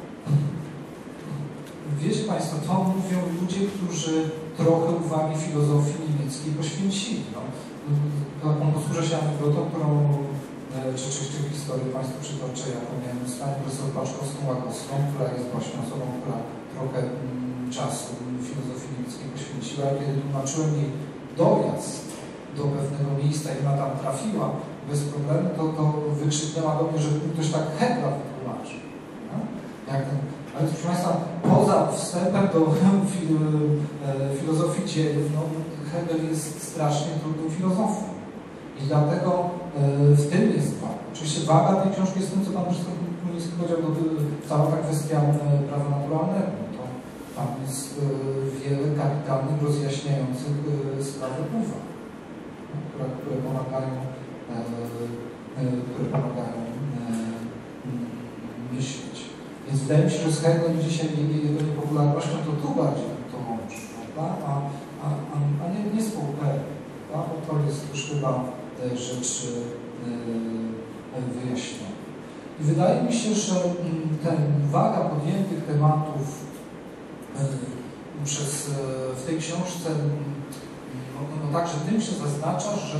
wiecie Państwo, to mówią ludzie, którzy trochę uwagi filozofii niemieckiej poświęcili. Posłużę się anegdotą, którą czy historię Państwu przytoczę, jaką miałem z panią profesor Paczkowską-Łagowską, która jest właśnie osobą, która trochę czasu filozofii niemieckiej poświęciła. Kiedy tłumaczyłem jej dojazd do pewnego miejsca i ona tam trafiła bez problemu, to wykrzyknęła do mnie, że ktoś tak Hegla wytłumaczył. Ale proszę Państwa, poza wstępem do filozofii dziejów, Hegel jest strasznie trudną filozofią. I dlatego w tym jest waga. Oczywiście waga tej książki jest w tym, co pan profesor Kruliński powiedział, cała ta kwestia prawa naturalnego. To tam jest wiele kapitalnych, rozjaśniających sprawy uwag, które pomagają myśleć. Więc wydaje mi się, że z Hegelem dzisiaj jego niepopularnością to tu bardziej to łączy, prawda? A nie z Popperem, bo to jest już chyba rzecz wyjaśniona. I wydaje mi się, że waga podjętych tematów w tej książce także tym się zaznacza, że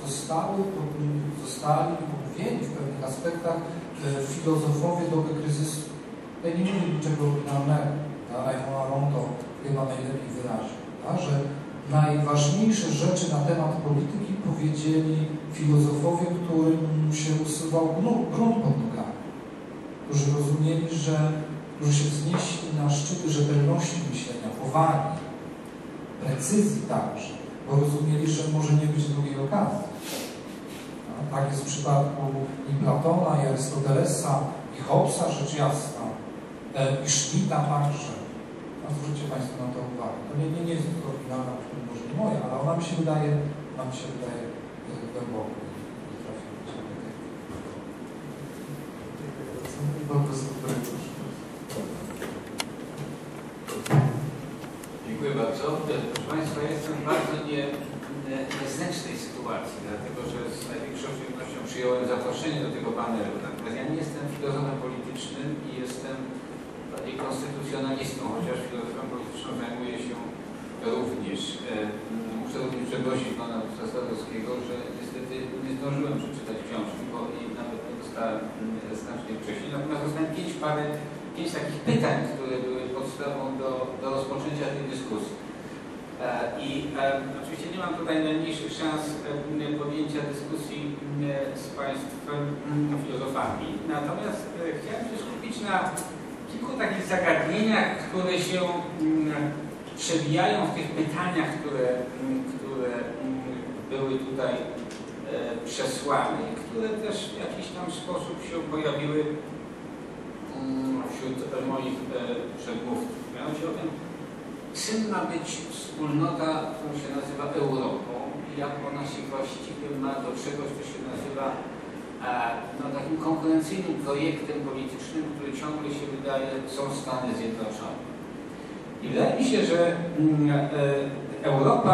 zostali omówieni w pewnych aspektach filozofowie doby kryzysu. Ja nie mówię niczego oryginalnego, ale Aron to chyba najlepiej wyraził, że najważniejsze rzeczy na temat polityki powiedzieli filozofowie, którym się usuwał grunt pod nogami, którzy rozumieli, którzy się wznieśli na szczyty rzetelności myślenia, powagi, precyzji także, bo rozumieli, że może nie być drugiej okazji. Tak jest w przypadku i Platona, i Arystotelesa, i Hobbesa, rzecz jasna, i Schmidta także. Zwróćcie Państwo na to uwagę. To nie jest to oryginalna, może nie moja, ale ona mi się wydaje głęboko. Dziękuję bardzo. Proszę Państwa, ja jestem w bardzo niezręcznej sytuacji, dlatego że z największą przyjemnością przyjąłem zaproszenie do tego panelu. Natomiast ja nie jestem filozofem politycznym i jestem bardziej konstytucjonalistą, chociaż filozofią polityczną zajmuję się również. Muszę również przeprosić pana profesora Sadowskiego, że niestety nie zdążyłem przeczytać książki, bo jej nawet nie dostałem znacznie wcześniej. Natomiast dostałem pięć takich pytań, które były podstawą do rozpoczęcia tej dyskusji. Oczywiście nie mam tutaj najmniejszych szans podjęcia dyskusji z Państwem filozofami. Natomiast chciałem się skupić na kilku takich zagadnieniach, które się przewijają w tych pytaniach, które były tutaj przesłane i które też w jakiś tam sposób się pojawiły wśród moich przedmówców. Mianowicie o tym, czym ma być wspólnota, którą się nazywa Europą i jak ona się właściwie ma do czegoś, co się nazywa takim konkurencyjnym projektem politycznym, który ciągle się wydaje, są Stany Zjednoczone. I wydaje mi się, że Europa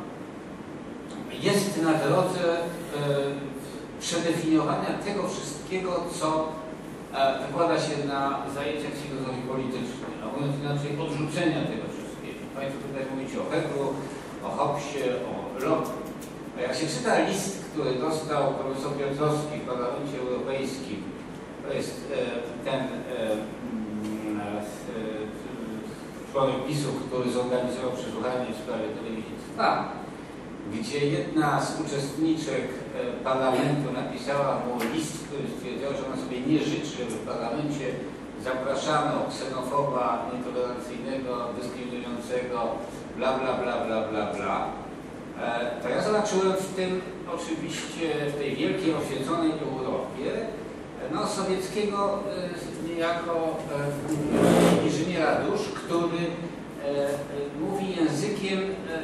jest na drodze przedefiniowania tego wszystkiego, co wykłada się na zajęciach filozofii politycznej, a mówiąc inaczej odrzucenia tego wszystkiego. Państwo tutaj mówicie o Hegelu, o Hobbesie, o Locke. A jak się czyta list, który dostał profesor Piotrowski w Parlamencie Europejskim, to jest ten członek PiS-u, który zorganizował przesłuchanie w sprawie telewizji Trwam, gdzie jedna z uczestniczek parlamentu napisała mu list, który stwierdził, że ona sobie nie życzy, żeby w parlamencie zapraszano ksenofoba, nietolerancyjnego, dyskryminującego, bla, bla, bla, bla, bla, bla. To ja zobaczyłem w tym oczywiście, w tej wielkiej, oświeconej Europie, no, sowieckiego niejako inżyniera dusz, który mówi językiem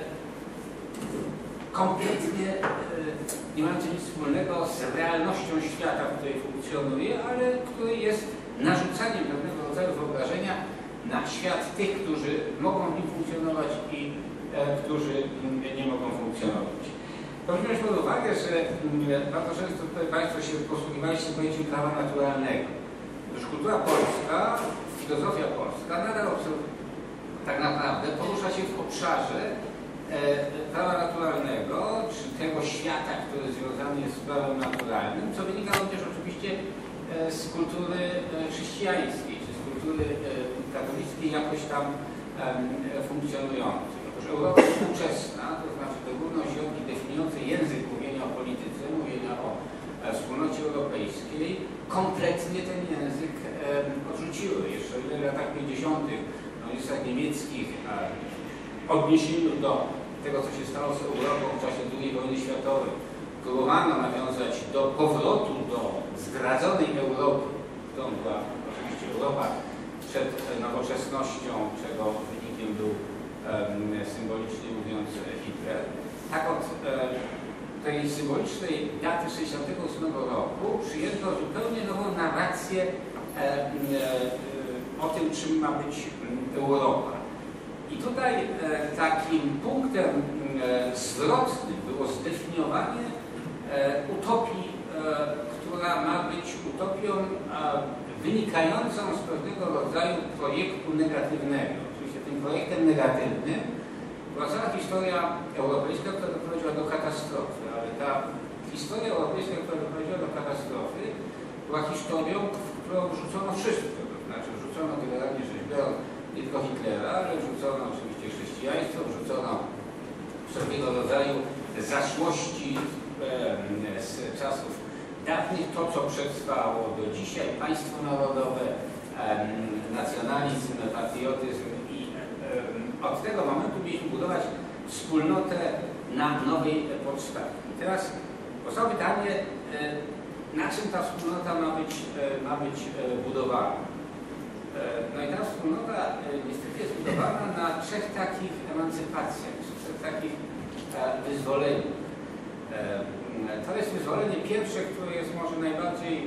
kompletnie nie mającym nic wspólnego z realnością świata, w której funkcjonuje, ale który jest narzucaniem pewnego rodzaju wyobrażenia na świat tych, którzy mogą w nim funkcjonować i którzy nie mogą funkcjonować. Proszę wziąć pod uwagę, że bardzo często tutaj Państwo się posługiwaliście pojęciem prawa naturalnego. Już kultura polska, filozofia polska nadal tak naprawdę porusza się w obszarze prawa naturalnego, czy tego świata, który związany jest z prawem naturalnym, co wynika również oczywiście z kultury chrześcijańskiej, czy z kultury katolickiej jakoś tam funkcjonującej. Otóż Europa współczesna, to znaczy te główne ośrodki definiujące język mówienia o polityce, mówienia o wspólnocie europejskiej, kompletnie ten język odrzuciły. Jeszcze w latach 50. w listach niemieckich w odniesieniu do tego, co się stało z Europą w czasie II wojny światowej, próbowano nawiązać do powrotu do zdradzonej Europy, którą była oczywiście Europa przed nowoczesnością, czego wynikiem był symbolicznie mówiąc Hitler. Tak od tej symbolicznej daty 1968 roku przyjęto zupełnie nową narrację o tym, czym ma być Europa. I tutaj takim punktem zwrotnym było zdefiniowanie utopii, która ma być utopią wynikającą z pewnego rodzaju projektu negatywnego. Oczywiście tym projektem negatywnym była cała historia europejska, która doprowadziła do katastrofy, ale ta historia europejska, która doprowadziła do katastrofy, była historią, w którą wrzucono wszystko. To znaczy wrzucono generalnie rzecz biorąc nie tylko Hitlera, ale wrzucono oczywiście chrześcijaństwo, wrzucono wszelkiego rodzaju zaszłości z czasów dawnych, to co przetrwało do dzisiaj, państwo narodowe, nacjonalizm, patriotyzm i od tego momentu mieliśmy budować wspólnotę na nowej podstawie. I teraz powstało pytanie, na czym ta wspólnota ma być budowana. No i ta wspólnota niestety jest budowana na trzech takich emancypacjach, trzech takich wyzwoleniach. To jest wyzwolenie pierwsze, które jest może najbardziej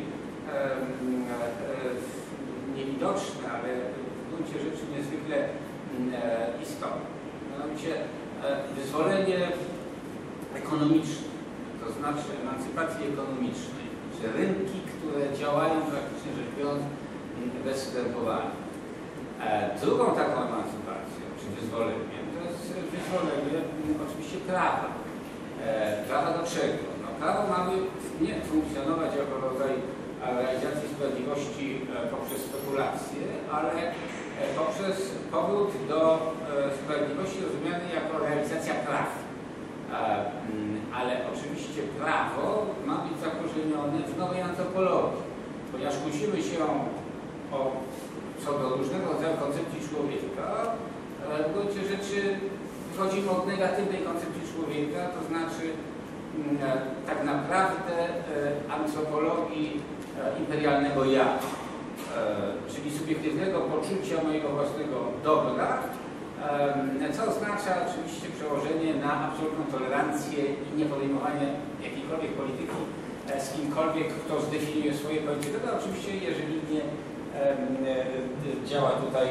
niewidoczne, ale w gruncie rzeczy niezwykle istotne. Mianowicie wyzwolenie ekonomiczne, to znaczy emancypacji ekonomicznej, czy rynki, które działają praktycznie rzecz biorąc bez skrępowania. Drugą taką emancypacją, czy wyzwoleniem, to jest wyzwolenie oczywiście prawa. Prawa do czego? No, prawo mamy nie funkcjonować jako rodzaj realizacji sprawiedliwości poprzez spekulacje, ale poprzez powrót do sprawiedliwości rozumianej jako realizacja praw. Ale oczywiście prawo ma być zakorzenione w nowej antropologii, ponieważ kłócimy się co do różnego rodzaju koncepcji człowieka, w gruncie rzeczy wychodzimy od negatywnej koncepcji człowieka, to znaczy tak naprawdę antropologii imperialnego ja, czyli subiektywnego poczucia mojego własnego dobra, co oznacza oczywiście przełożenie na absolutną tolerancję i niepodejmowanie jakiejkolwiek polityki z kimkolwiek, kto zdefiniuje swoje polityki. To oczywiście, jeżeli nie działa tutaj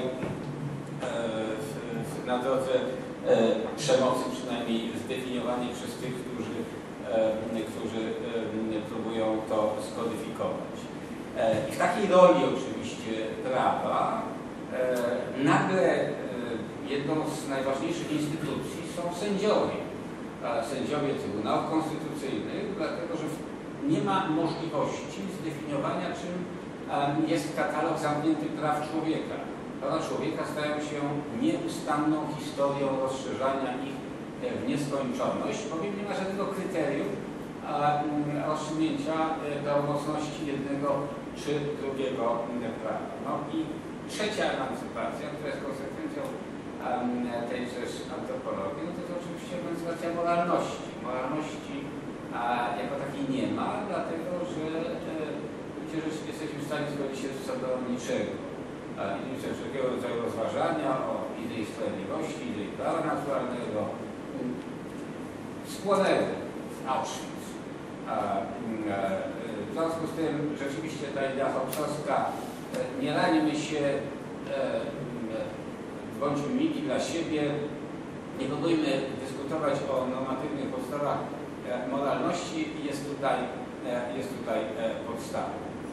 na drodze przemocy, przynajmniej zdefiniowanej przez tych, którzy próbują to skodyfikować. I w takiej roli oczywiście prawa nagle jedną z najważniejszych instytucji są sędziowie. Sędziowie Trybunałów Konstytucyjnych, dlatego że nie ma możliwości zdefiniowania, czym jest katalog zamkniętych praw człowieka. Prawa człowieka stają się nieustanną historią rozszerzania ich w nieskończoność, bowiem nie ma żadnego kryterium rozstrzygnięcia prawomocności jednego czy drugiego prawa. No i trzecia emancypacja, która jest konsekwencją tejże antropologii, no to jest oczywiście emancypacja moralności. Moralności jako takiej nie ma, dlatego że ludzie jesteśmy w stanie zgodzić się co do niczego. I wszelkiego rodzaju rozważania o idei sprawiedliwości, idei prawa naturalnego spłonęły w Auschwitz. W związku z tym rzeczywiście ta idea hobbesowska, nie rańmy się, bądźmy mili dla siebie, nie próbujmy dyskutować o normatywnych podstawach moralności, jest tutaj podstawą.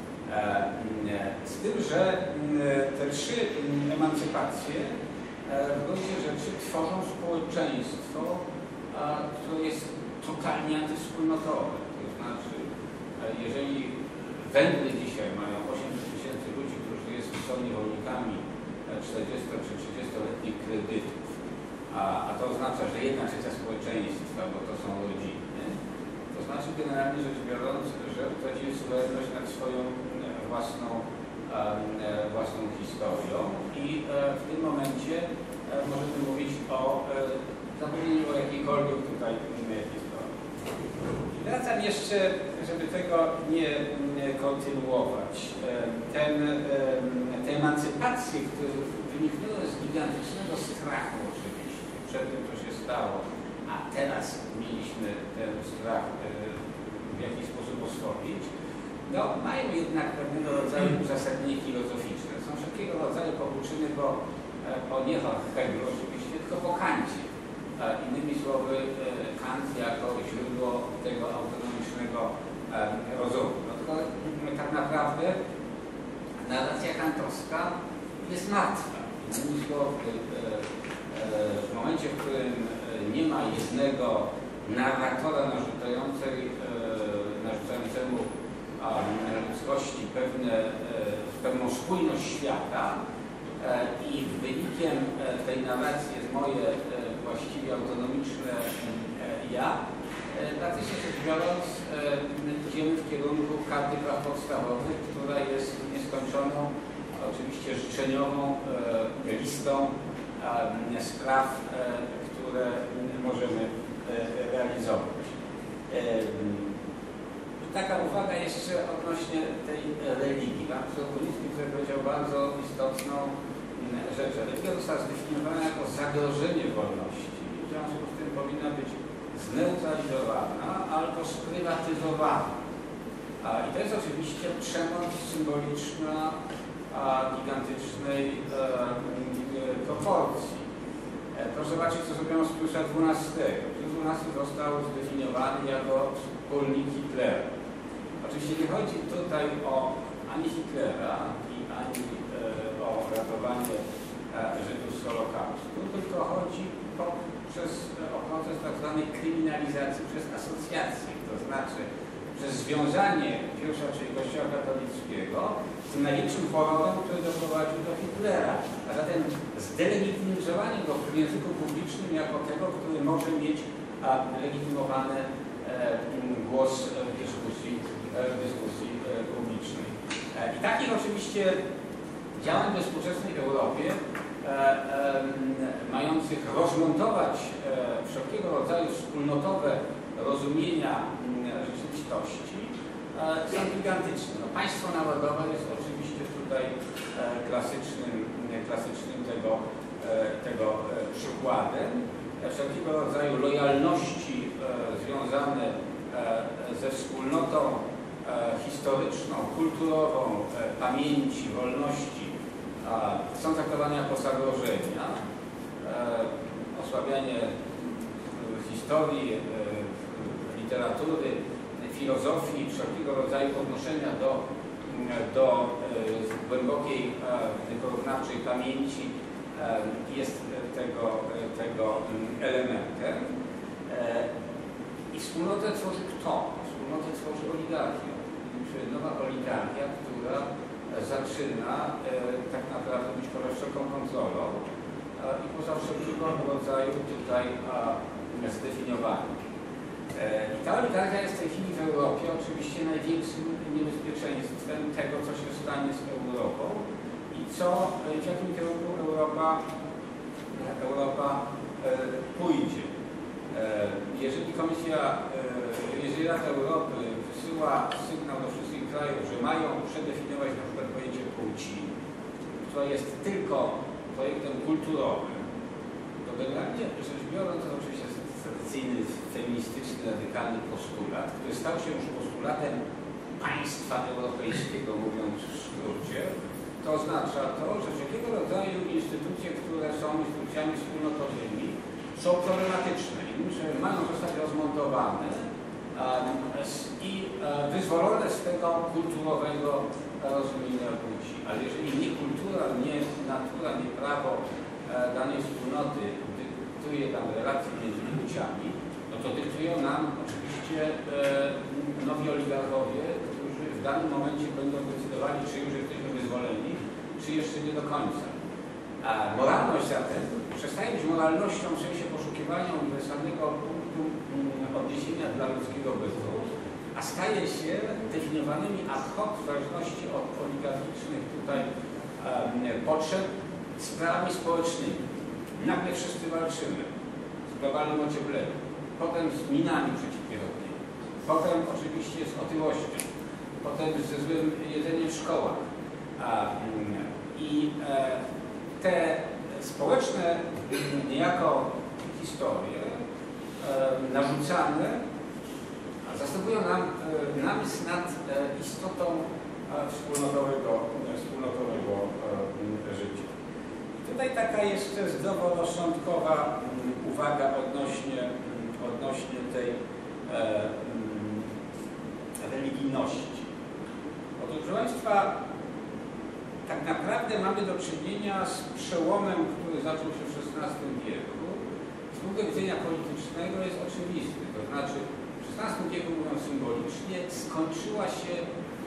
Z tym, że te trzy emancypacje w gruncie rzeczy tworzą społeczeństwo, które jest totalnie antywspólnotowe. To znaczy, jeżeli Węgry dzisiaj mają 800 000 ludzi, którzy są niewolnikami 40 czy 30-letnich kredytów, a to oznacza, że 1/3 społeczeństwa, bo to są rodziny, to znaczy generalnie rzecz biorąc, że utracili suwerenność nad swoją własną historią i w tym momencie możemy mówić o zapomnieniu o jakiejkolwiek tutaj historii. Wracam jeszcze, żeby tego nie kontynuować. Te emancypacje, które wyniknęły z gigantycznego strachu oczywiście przed tym, co się stało, a teraz mieliśmy ten strach w jakiś sposób oswoić, no, mają jednak pewnego rodzaju uzasadnienie filozoficzne. Są wszelkiego rodzaju pouczyny, bo nie o Hegelu oczywiście, tylko po Kancie. Innymi słowy, Kant jako źródło tego autonomicznego rozumu. No tylko tak naprawdę narracja kantowska jest martwa. Innymi słowy, w momencie, w którym nie ma jednego narratora narzucającemu ludzkości pewną spójność świata i wynikiem tej narracji jest moje właściwie autonomiczne ja, praktycznie rzecz biorąc idziemy w kierunku Karty Praw Podstawowych, która jest nieskończoną, oczywiście życzeniową listą spraw, które możemy realizować. Taka uwaga jeszcze odnośnie tej religii. Pan profesor Kunicki tutaj powiedział bardzo istotną rzecz. Religia została zdefiniowana jako zagrożenie wolności. W związku z tym powinna być zneutralizowana albo sprywatyzowana. I to jest oczywiście przemoc symboliczna gigantycznej proporcji. Proszę zobaczyć, co zrobiono z Piusa XII. Pius XII został zdefiniowany jako wspólnik Hitlera. Oczywiście nie chodzi tutaj ani Hitlera ani o ratowanie Żydów z Holokaustu, tylko chodzi o proces tak zwanej kryminalizacji przez asocjację, to znaczy przez związanie Piusa, czyli Kościoła katolickiego, z tym największym chorobem, który doprowadził do Hitlera, a zatem zdelegitymizowanie go w języku publicznym jako tego, który może mieć legitymowany głos w dyskusji publicznej. I takich oczywiście działań we współczesnej Europie mających rozmontować wszelkiego rodzaju wspólnotowe rozumienia rzeczywistości są gigantyczne. No, państwo narodowe jest oczywiście tutaj klasycznym tego przykładem. Wszelkiego rodzaju lojalności związane ze wspólnotą historyczną, kulturową, pamięci, wolności są traktowane jako zagrożenia. Osłabianie historii, literatury, filozofii, wszelkiego rodzaju odnoszenia do głębokiej porównawczej pamięci jest tego elementem. I wspólnotę tworzy kto? Wspólnotę tworzy oligarchia. Czyli nowa oligarchia, która zaczyna tak naprawdę być poza wszelką kontrolą i poza wszelkiego rodzaju tutaj zdefiniowaniem. I ta oligarchia jest w tej chwili w Europie oczywiście największym niebezpieczeństwem tego, co się stanie z Europą i w jakim kierunku Europa pójdzie. Jeżeli Rada Europy wysyła sygnał do wszystkich krajów, że mają przedefiniować na przykład pojęcie płci, które jest tylko projektem kulturowym, to generalnie rzecz biorąc, to oczywiście jest tradycyjny, feministyczny, radykalny postulat, który stał się już postulatem państwa europejskiego, mówiąc w skrócie. To oznacza to, że wszelkiego rodzaju instytucje, które są instytucjami wspólnotowymi, są problematyczne i że mają zostać rozmontowane i wyzwolone z tego kulturowego rozumienia płci. Ale jeżeli nie kultura, nie natura, nie prawo danej wspólnoty dyktuje nam relacje między płciami, no to dyktują nam oczywiście nowi oligarchowie, którzy w danym momencie będą decydowali, czy już jesteśmy wyzwoleni, czy jeszcze nie do końca. A moralność zatem przestaje być moralnością w sensie poszukiwania uniwersalnego punktu odniesienia dla ludzkiego bytu, a staje się definiowanymi ad hoc w zależności od oligarchicznych tutaj potrzeb sprawami społecznymi. Nagle wszyscy walczymy z globalnym ociepleniem, potem z minami przeciwpiechotnymi, potem oczywiście z otyłością, potem ze złym jedzeniem w szkołach. Te społeczne niejako historie narzucane zastępują nam namysł nad istotą wspólnotowego życia. Tutaj taka jeszcze zdroworozsądkowa uwaga odnośnie tej religijności. Otóż, proszę Państwa, tak naprawdę mamy do czynienia z przełomem, który zaczął się w XVI wieku. Z punktu widzenia politycznego jest oczywisty. To znaczy w XVI wieku, mówiąc symbolicznie, skończyła się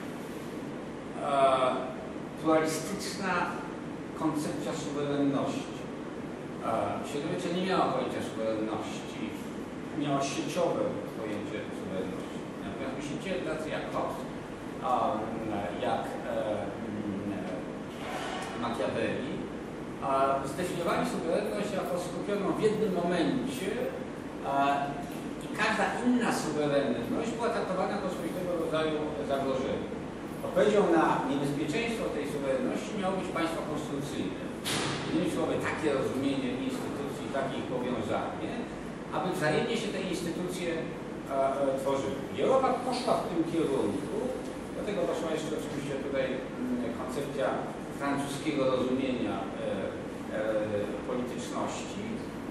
pluralistyczna koncepcja suwerenności. Średniowiecze nie miało pojęcia suwerenności, miało sieciowe pojęcie suwerenności. Natomiast myśliciele tacy jak Hobbes, jak Machiavelli, zdefiniowali suwerenność jako skupioną w jednym momencie i każda inna suwerenność była traktowana jako swoistego rodzaju zagrożenie. Odpowiedzią na niebezpieczeństwo tej suwerenności miało być państwo konstytucyjne. Innymi słowy, takie rozumienie instytucji, takie ich powiązanie, aby wzajemnie się te instytucje tworzyły. I Europa poszła w tym kierunku, dlatego poszła jeszcze oczywiście tutaj koncepcja francuskiego rozumienia polityczności.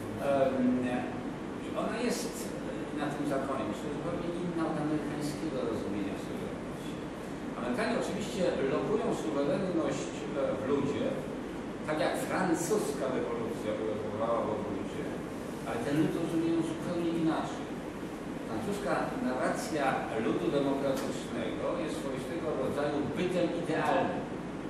I ona jest, na tym zakończę, zupełnie inna od amerykańskiego rozumienia suwerenności. Amerykanie oczywiście lokują suwerenność w ludzie, tak jak francuska rewolucja wylokowała w ludzie, ale ten lud rozumieją zupełnie inaczej. Francuska narracja ludu demokratycznego jest swoistego rodzaju bytem idealnym.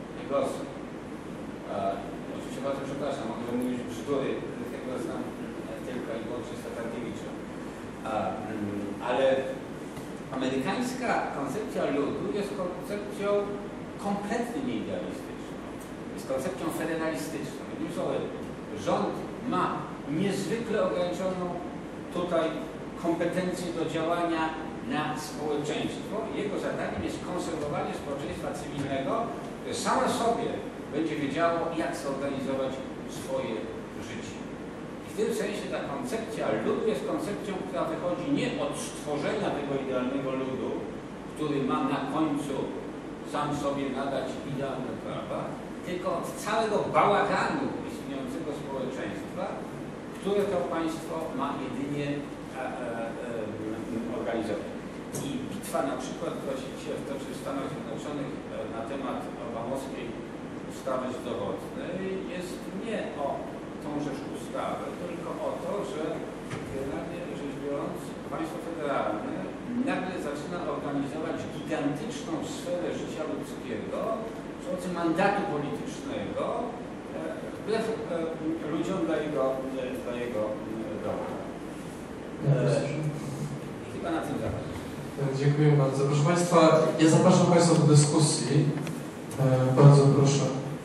Oczywiście bardzo przepraszam, mogę mówić bzdury, tego znam tylko i wyłącznie z Tatarkiewicza. Ale amerykańska koncepcja ludu jest koncepcją kompletnie nieidealistyczną. Jest koncepcją federalistyczną. Innymi słowy, rząd ma niezwykle ograniczoną tutaj kompetencje do działania na społeczeństwo. Jego zadaniem jest konserwowanie społeczeństwa cywilnego, które samo sobie będzie wiedziało, jak zorganizować swoje życie. I w tym sensie ta koncepcja ludu jest koncepcją, która wychodzi nie od stworzenia tego idealnego ludu, który ma na końcu sam sobie nadać idealne prawa, tylko od całego bałaganu istniejącego społeczeństwa, które to państwo ma jedynie organizować. I bitwa na przykład, która się dzisiaj toczy w Stanach Zjednoczonych na temat obamowskiej ustawy zdrowotnej jest nie o tą rzecz ustawę, tylko o to, że generalnie rzecz biorąc państwo federalne nagle zaczyna organizować gigantyczną sferę życia ludzkiego, dotyczącą mandatu politycznego, wbrew ludziom dla jego dobra. Chyba na tym zakończę. Dziękuję bardzo. Proszę Państwa, ja zapraszam Państwa do dyskusji. Bardzo proszę.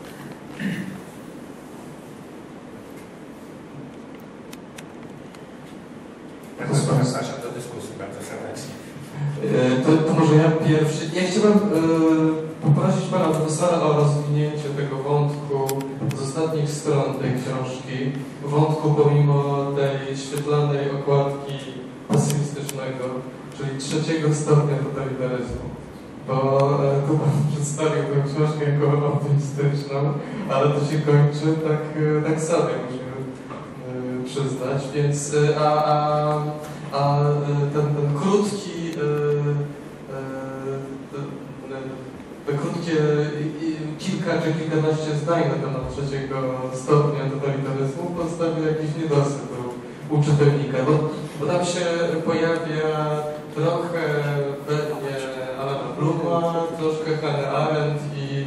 Zapraszam do dyskusji bardzo serdecznie. To może ja pierwszy. Ja chciałbym poprosić Pana Profesora o rozwinięcie tego wątku z ostatnich stron tej książki. Wątku pomimo tej świetlanej okładki pesymistycznego, czyli 3. stopnia totalitaryzmu. Bo tu Pan przedstawił tę książkę jako optymistyczną, ale to się kończy tak sobie, musimy przyznać. Więc ten krótki, te krótkie kilka czy kilkanaście zdań na temat 3. stopnia totalitaryzmu pozostawia jakiś niedosyt u czytelnika, bo tam się pojawia trochę pewnie Alana Bluma, troszkę Hannah Arendt i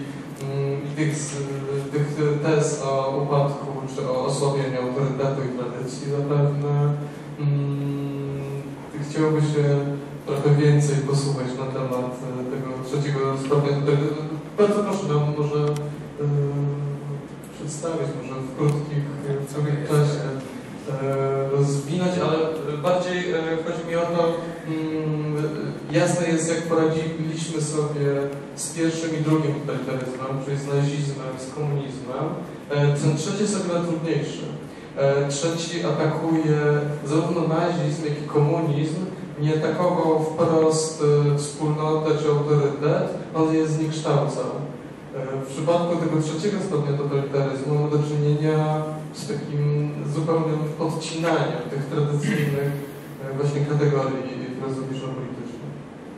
tych tez o upadku czy o osłabieniu autorytetu i tradycji zapewne. Chciałoby się trochę więcej posłuchać na temat tego 3. stopnia. Bardzo proszę nam może przedstawić, może w krótkim czasie rozwinąć, ale bardziej chodzi mi o to, jasne jest, jak poradziliśmy sobie z 1. i 2. totalitaryzmem, czyli z nazizmem, z komunizmem. Ten 3. jest o wiele trudniejszy. 3. atakuje zarówno nazizm, jak i komunizm, nie atakował wprost wspólnotę czy autorytet, on je zniekształcał. W przypadku tego 3. stopnia totalitaryzmu mamy do czynienia z takim zupełnym odcinaniem tych tradycyjnych właśnie kategorii filozoficzno-politycznych.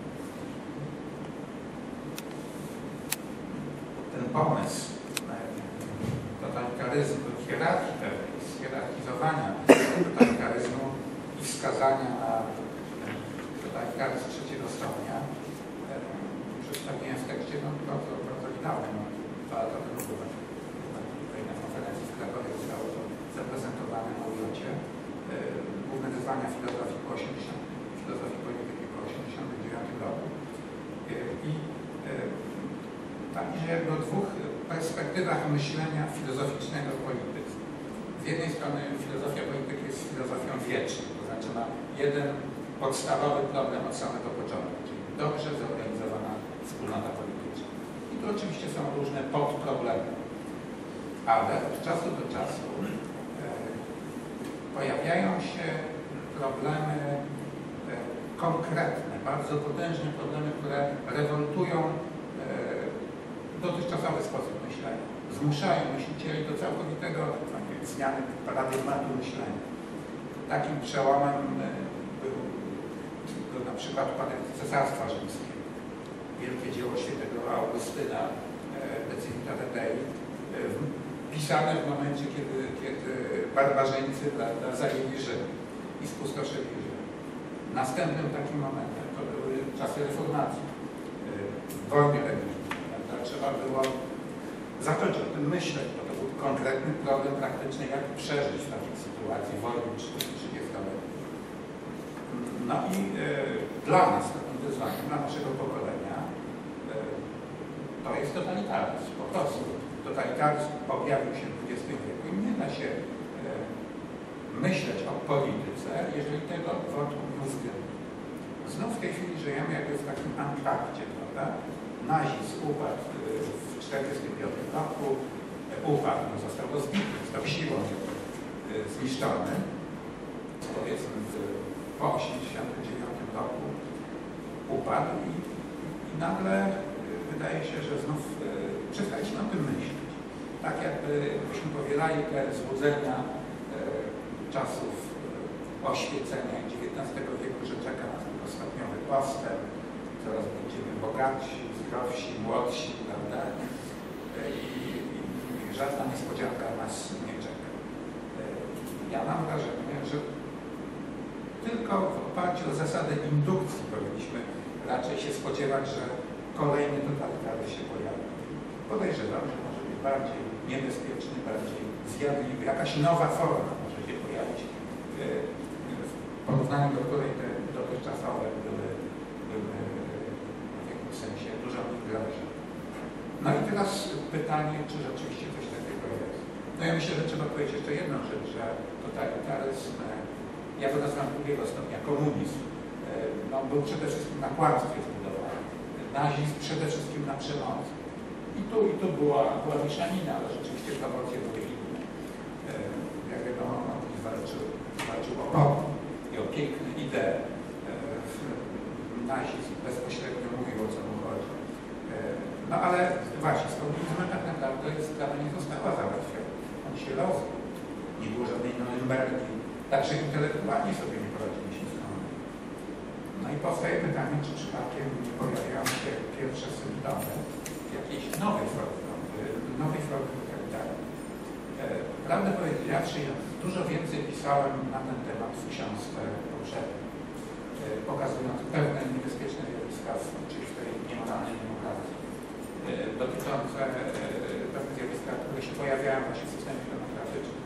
Ten pomysł totalitaryzmu, hierarchizowania totalitaryzmu i wskazania na totalitaryzm 3. stopnia przedstawiłem w tekście bardzo oryginalnym. 2 lata temu byłem tutaj na konferencji w Krakowie, zostało to zaprezentowane na ulocie. Główne wyzwania filozofii polityki po 1989 roku. I tam idzie jakby o 2 perspektywach myślenia filozoficznego w polityce. Z jednej strony filozofia polityki jest filozofią wieczną, to znaczy ma jeden podstawowy problem od samego początku, czyli dobrze zorganizowana wspólnota polityczna. I tu oczywiście są różne podproblemy, ale od czasu do czasu pojawiają się problemy konkretne, bardzo potężne problemy, które rewoltują dotychczasowy sposób myślenia. Zmuszają myślicieli do całkowitego zmiany paradygmatu myślenia. Takim przełomem był na przykład upadek Cesarstwa Rzymskiego. Wielkie dzieło świętego Augustyna, De Civitatis Dei, pisane w momencie, kiedy barbarzyńcy zajęli Rzym i spustoszyli Rzym. Następnym takim momentem to były czasy reformacji, wojny religijnej. Trzeba było zacząć o tym myśleć, bo to był konkretny problem praktyczny, jak przeżyć w takiej sytuacji wojny 30-letniej. No i dla nas takim wyzwaniem, dla naszego pokolenia to jest totalitaryzm, po prostu. Totalitaryzm objawił się w XX wieku i nie da się myśleć o polityce, jeżeli tego wątku nie uwzględni. Znów w tej chwili żyjemy jakby w takim antrakcie, prawda? Nazizm upadł w 1945 roku, upadł, no został rozbity, został siłą zniszczony. Powiedzmy po 1989 roku upadł i nagle wydaje się, że znów przestaliśmy o tym myśleć. Tak jakbyśmy powielali te złudzenia czasów oświecenia XIX wieku, że czeka nas tylko stopniowy postęp, coraz będziemy bogatsi, zdrowsi, młodsi, prawda? I żadna niespodzianka nas nie czeka. Ja mam wrażenie, że tylko w oparciu o zasadę indukcji powinniśmy raczej się spodziewać, że kolejny totalitaryzm się pojawi. Podejrzewam, że może być bardziej niebezpieczny, bardziej zjadliwy, jakaś nowa forma może się pojawić, w porównaniu do której te dotychczasowe były w jakimś sensie dużo mniej groźne. No i teraz pytanie, czy rzeczywiście coś takiego jest. No ja myślę, że trzeba powiedzieć jeszcze jedną rzecz, że totalitaryzm, ja to nazywam drugiego stopnia, komunizm, no, był przede wszystkim na kłamstwie zbudowany. Nazizm przede wszystkim na przemocy. I tu była mieszanina, ale rzeczywiście proporcje były inne. Jak wiadomo, walczył o pokój i o piękne idee. Nazizm bezpośrednio mówił, o co mu chodzi. No ale właśnie, z komunizmem tak naprawdę sprawa nie została załatwiona. On się rozbił. Nie było żadnej Norymbergi. Także intelektualnie sobie nie poradziliśmy z tym. No i powstaje pytanie, czy przypadkiem nie pojawiają się pierwsze symptomy jakiejś nowej formy totalitaryzmu. Prawdę powiedziawszy, ja dużo więcej pisałem na ten temat w książce poprzedniej, pokazując pewne niebezpieczne zjawiska w czystej, niemoralnej demokracji, dotyczące pewnych zjawiska, które się pojawiają właśnie w systemie demokratycznym,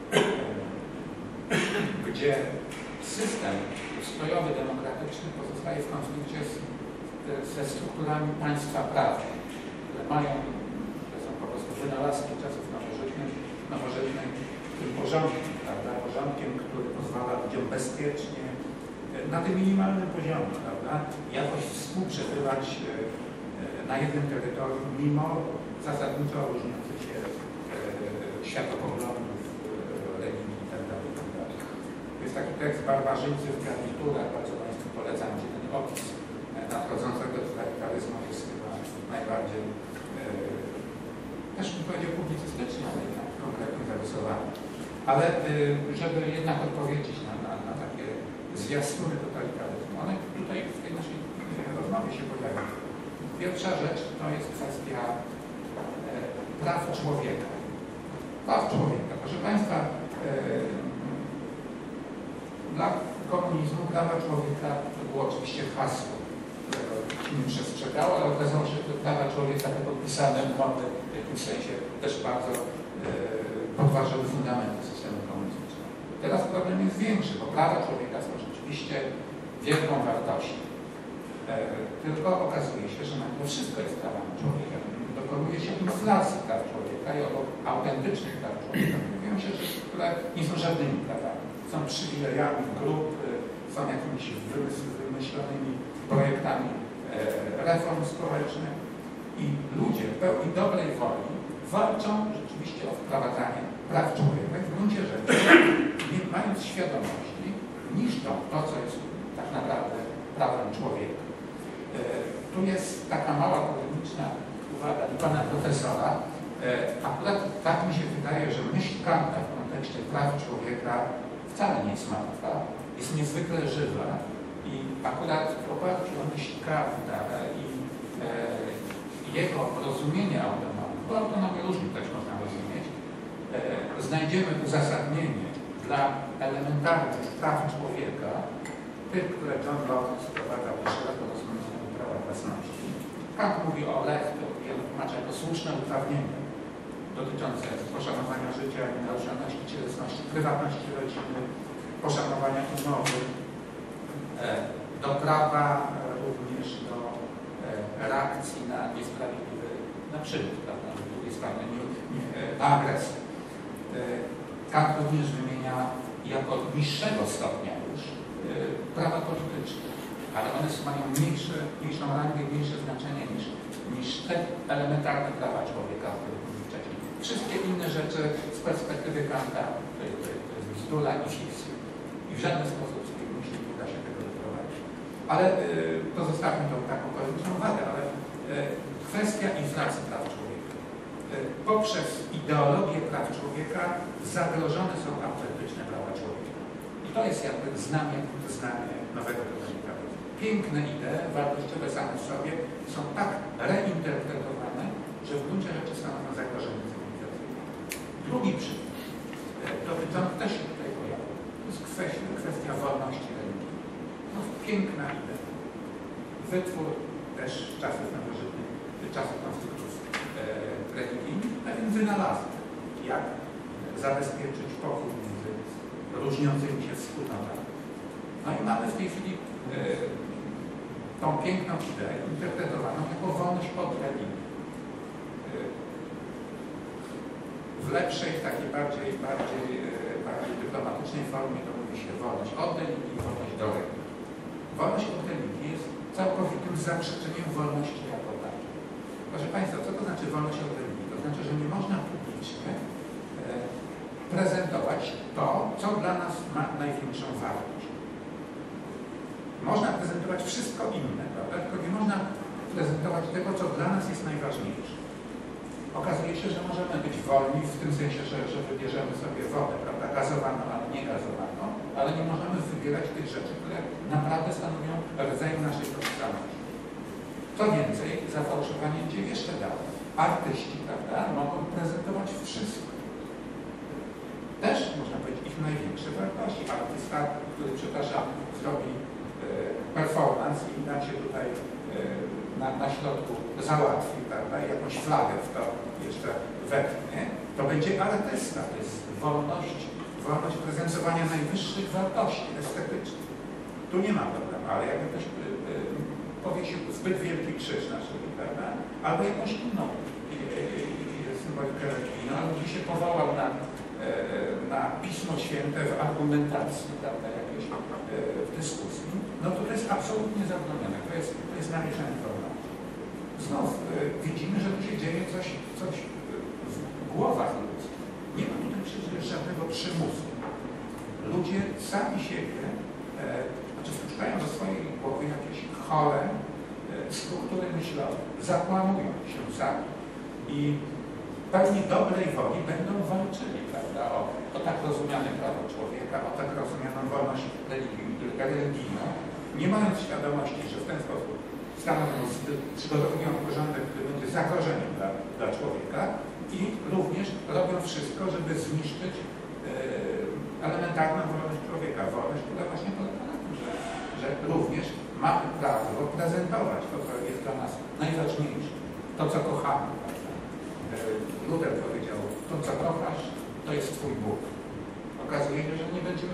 gdzie system ustrojowy, demokratyczny pozostaje w konflikcie ze strukturami państwa prawa, które są po prostu wynalazkiem czasów nowożytnych, tym porządkiem, prawda? Porządkiem, który pozwala ludziom bezpiecznie, na tym minimalnym poziomie, prawda? Jakoś współprzebywać na jednym terytorium, mimo zasadniczo różniących się światopoglądów, religii itd. Jest taki tekst Barbarzyńcy w garniturach, bardzo Państwu polecam, gdzie ten opis nadchodzącego totalitaryzmu jest chyba najbardziej, też bym powiedział publicystyczny, ale jednak konkretnie zarysowany. Ale żeby jednak odpowiedzieć na takie zwiastuny totalitaryzmu, one tutaj w tej naszej rozmowie się pojawią. Pierwsza rzecz to jest kwestia praw człowieka. Praw człowieka. Proszę Państwa, dla komunizmu prawa człowieka to było oczywiście hasło, którego nie przestrzegało, ale okazało się, że prawa człowieka te podpisane umowy w jakimś sensie też bardzo podważały fundamenty systemu komunistycznego. Teraz problem jest większy, bo prawa człowieka są rzeczywiście wielką wartością. Tylko okazuje się, że nagle wszystko jest prawami człowieka. Dokonuje się inflacji praw człowieka i obok autentycznych praw człowieka mówią się rzeczy, które nie są żadnymi prawami. Są przywilejami grup, są jakimiś wymyślonymi projektami reform społecznych i ludzie w pełni dobrej woli walczą rzeczywiście o wprowadzanie praw człowieka w gruncie rzeczy, nie mając świadomości, niszczą to, co jest tak naprawdę prawem człowieka. Tu jest taka mała polemiczna uwaga do pana profesora. Akurat tak mi się wydaje, że myśl Kanta w kontekście praw człowieka wcale nie jest martwa, jest niezwykle żywa i akurat w oparciu o myśl Kanta i jego rozumienie autonomii, bo autonomię różnie też można rozumieć, znajdziemy uzasadnienie dla elementarnych praw człowieka, tych, które John Locke sprowadzał do szeroko rozumianego prawa własności. Kant mówi o Lechto, wielu tłumaczy jako słuszne uprawnienie dotyczące poszanowania życia, nienaruszalności cielesności, prywatności rodziny, poszanowania umowy, do prawa również do reakcji na niesprawiedliwy przywód, prawda, z drugiej strony agresję. Kant również wymienia jako niższego stopnia już prawa polityczne, ale one mają mniejszą rangę, mniejsze znaczenie niż te elementarne prawa człowieka, o których mówiłem wcześniej. Wszystkie inne rzeczy z perspektywy Kanta to jest bzdura i fikcja. I w żaden sposób z tej myśli nie da się tego doprowadzić. Ale pozostawmy tą taką polityczną uwagę, ale kwestia inflacji praw człowieka. Poprzez ideologię praw człowieka zagrożone są autentyczne prawa człowieka. I to jest jakby znamie nowego totalitaryzmu. Piękne idee, wartościowe same w sobie są tak reinterpretowane, że w gruncie rzeczy stanowią zagrożenie cywilizacyjne. wytwór też czasów nowożytnych, czasów konfliktów religijnych, pewien wynalazek, jak zabezpieczyć pokój między różniącymi się wspólnotami. No i mamy w tej chwili tą piękną ideę interpretowaną jako wolność od religii. W lepszej, w takiej bardziej dyplomatycznej formie to mówi się wolność od religii i wolność do religii. Wolność od religii jest całkowitym zaprzeczeniem wolności jako takiej. Proszę Państwa, co to znaczy wolność od religii? To znaczy, że nie można publicznie prezentować to, co dla nas ma największą wartość. Można prezentować wszystko inne, prawda? Tylko nie można prezentować tego, co dla nas jest najważniejsze. Okazuje się, że możemy być wolni w tym sensie, że wybierzemy sobie wodę, prawda, gazowaną, ale nie gazowaną, ale nie możemy wybierać tych rzeczy, które naprawdę stanowią rodzaj naszej tożsamości. Co więcej, zafałszowanie idzie jeszcze dalej. Artyści, prawda, mogą prezentować wszystko. Też, można powiedzieć, ich największe wartości. Artysta, który, przepraszam, zrobi performance i nam się tutaj na środku załatwi, prawda, i jakąś flagę w to jeszcze wepchnie, to będzie artysta. To jest wolność prezentowania najwyższych wartości estetycznych. Tu nie ma problemu, ale jakby ktoś powiesił zbyt wielki krzyż na szyi, prawda, albo jakąś inną symbolikę religijną, albo by się powołał na Pismo Święte w argumentacji, prawda, jakiejś w dyskusji, no to jest absolutnie zabronione. To jest naruszenie wolności. Znów widzimy, że tu się dzieje coś w głowach ludzkich. Nie ma tutaj przecież żadnego przymusu. Ludzie sami siebie, wpuszczają do swojej głowy jakieś chore struktury myślowe, zakłamują się sami i pełni dobrej woli będą walczyli, prawda, o tak rozumiane prawo człowieka, o tak rozumianą wolność religijną, nie mając świadomości, że w ten sposób przygotowują porządek, który będzie zagrożeniem dla człowieka i również robią wszystko, żeby zniszczyć elementarną wolność człowieka. Wolność, która właśnie polega na tym, że również mamy prawo prezentować to, co jest dla nas najważniejsze, to, co kochamy. Luther powiedział, to, co kochasz, to jest Twój Bóg. Okazuje się, że nie będziemy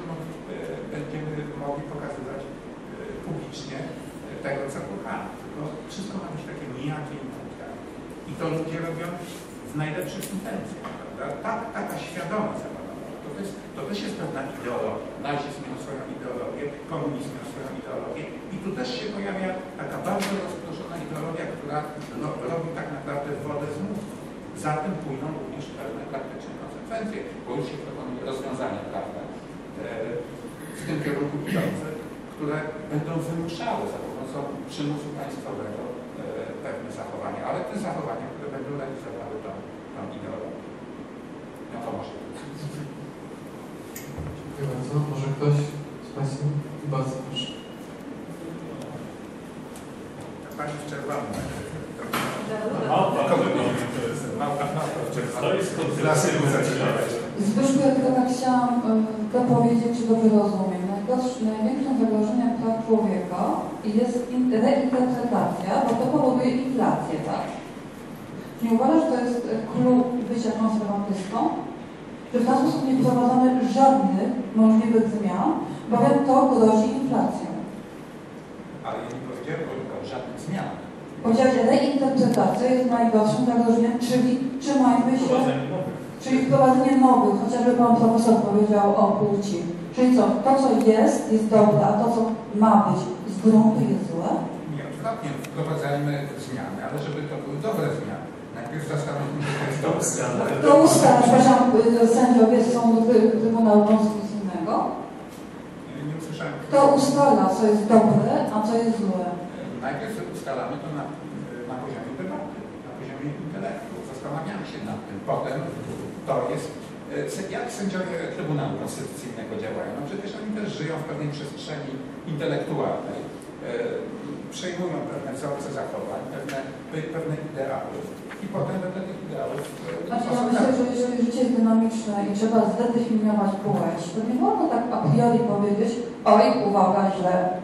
mogli pokazywać publicznie tego, co kochamy. Tylko wszystko ma być takie nijakie i neutralne. I to ludzie robią w najlepszych intencjach, prawda? Taka świadomość zawodowa. To też jest pewna ideologia. Nazizm miał swoją ideologię, komunizm miał swoją ideologię i tu też się pojawia taka bardzo rozproszona ideologia, która robi tak naprawdę wodę z mózgu. Za tym pójdą również pewne praktyczne konsekwencje, bo już się proponuje rozwiązania prawne w tym kierunku idące, które będą wymuszały za pomocą przymusu państwowego pewne zachowania, ale te zachowania, które będą realizowały tą ideologię. No to może. Dziękuję bardzo. Może ktoś z Państwa? Bardzo proszę. Pani w czerwonym. Zbyszku, ja tylko tak chciałam dopowiedzieć, czy dobrze rozumiem. Największym zagrożeniem praw człowieka jest reinterpretacja, bo to powoduje inflację, tak? Nie uważasz, że to jest klucz bycia konserwatystą? Że w ten sposób nie wprowadzamy żadnych możliwych zmian, bowiem to grozi inflacją. Ale ja nie powiedziałem o żadnych zmian. Powiedziałeś, że reinterpretacja jest najgorszym zagrożeniem, czyli trzymajmy się, czyli wprowadzenie nowych, chociażby pan profesor powiedział o płci. Czyli co, to co jest dobre, a to co ma być z gruntu jest złe? Nie, odwrotnie, wprowadzajmy zmiany, ale żeby to były dobre zmiany. Najpierw zastanówmy się, co jest dobre. To ustala, przepraszam, sędziowie z Sądu Trybunału Konstytucyjnego. Nie usłyszałem. Kto ustala, co jest dobre, a co jest złe? Najpierw ustalamy to na poziomie debaty, na poziomie intelektu. Zastanawiamy się nad tym. Potem to jest, jak sędziowie Trybunału Konstytucyjnego działają. No przecież oni też żyją w pewnej przestrzeni intelektualnej. Przejmują pewne wzorce zachowań, pewne ideały i potem wedle tych ideałów... Znaczy, ja myślę, że jeżeli życie jest dynamiczne i trzeba zdeterminować płeć, to nie wolno tak a priori powiedzieć, oj, uwaga, źle.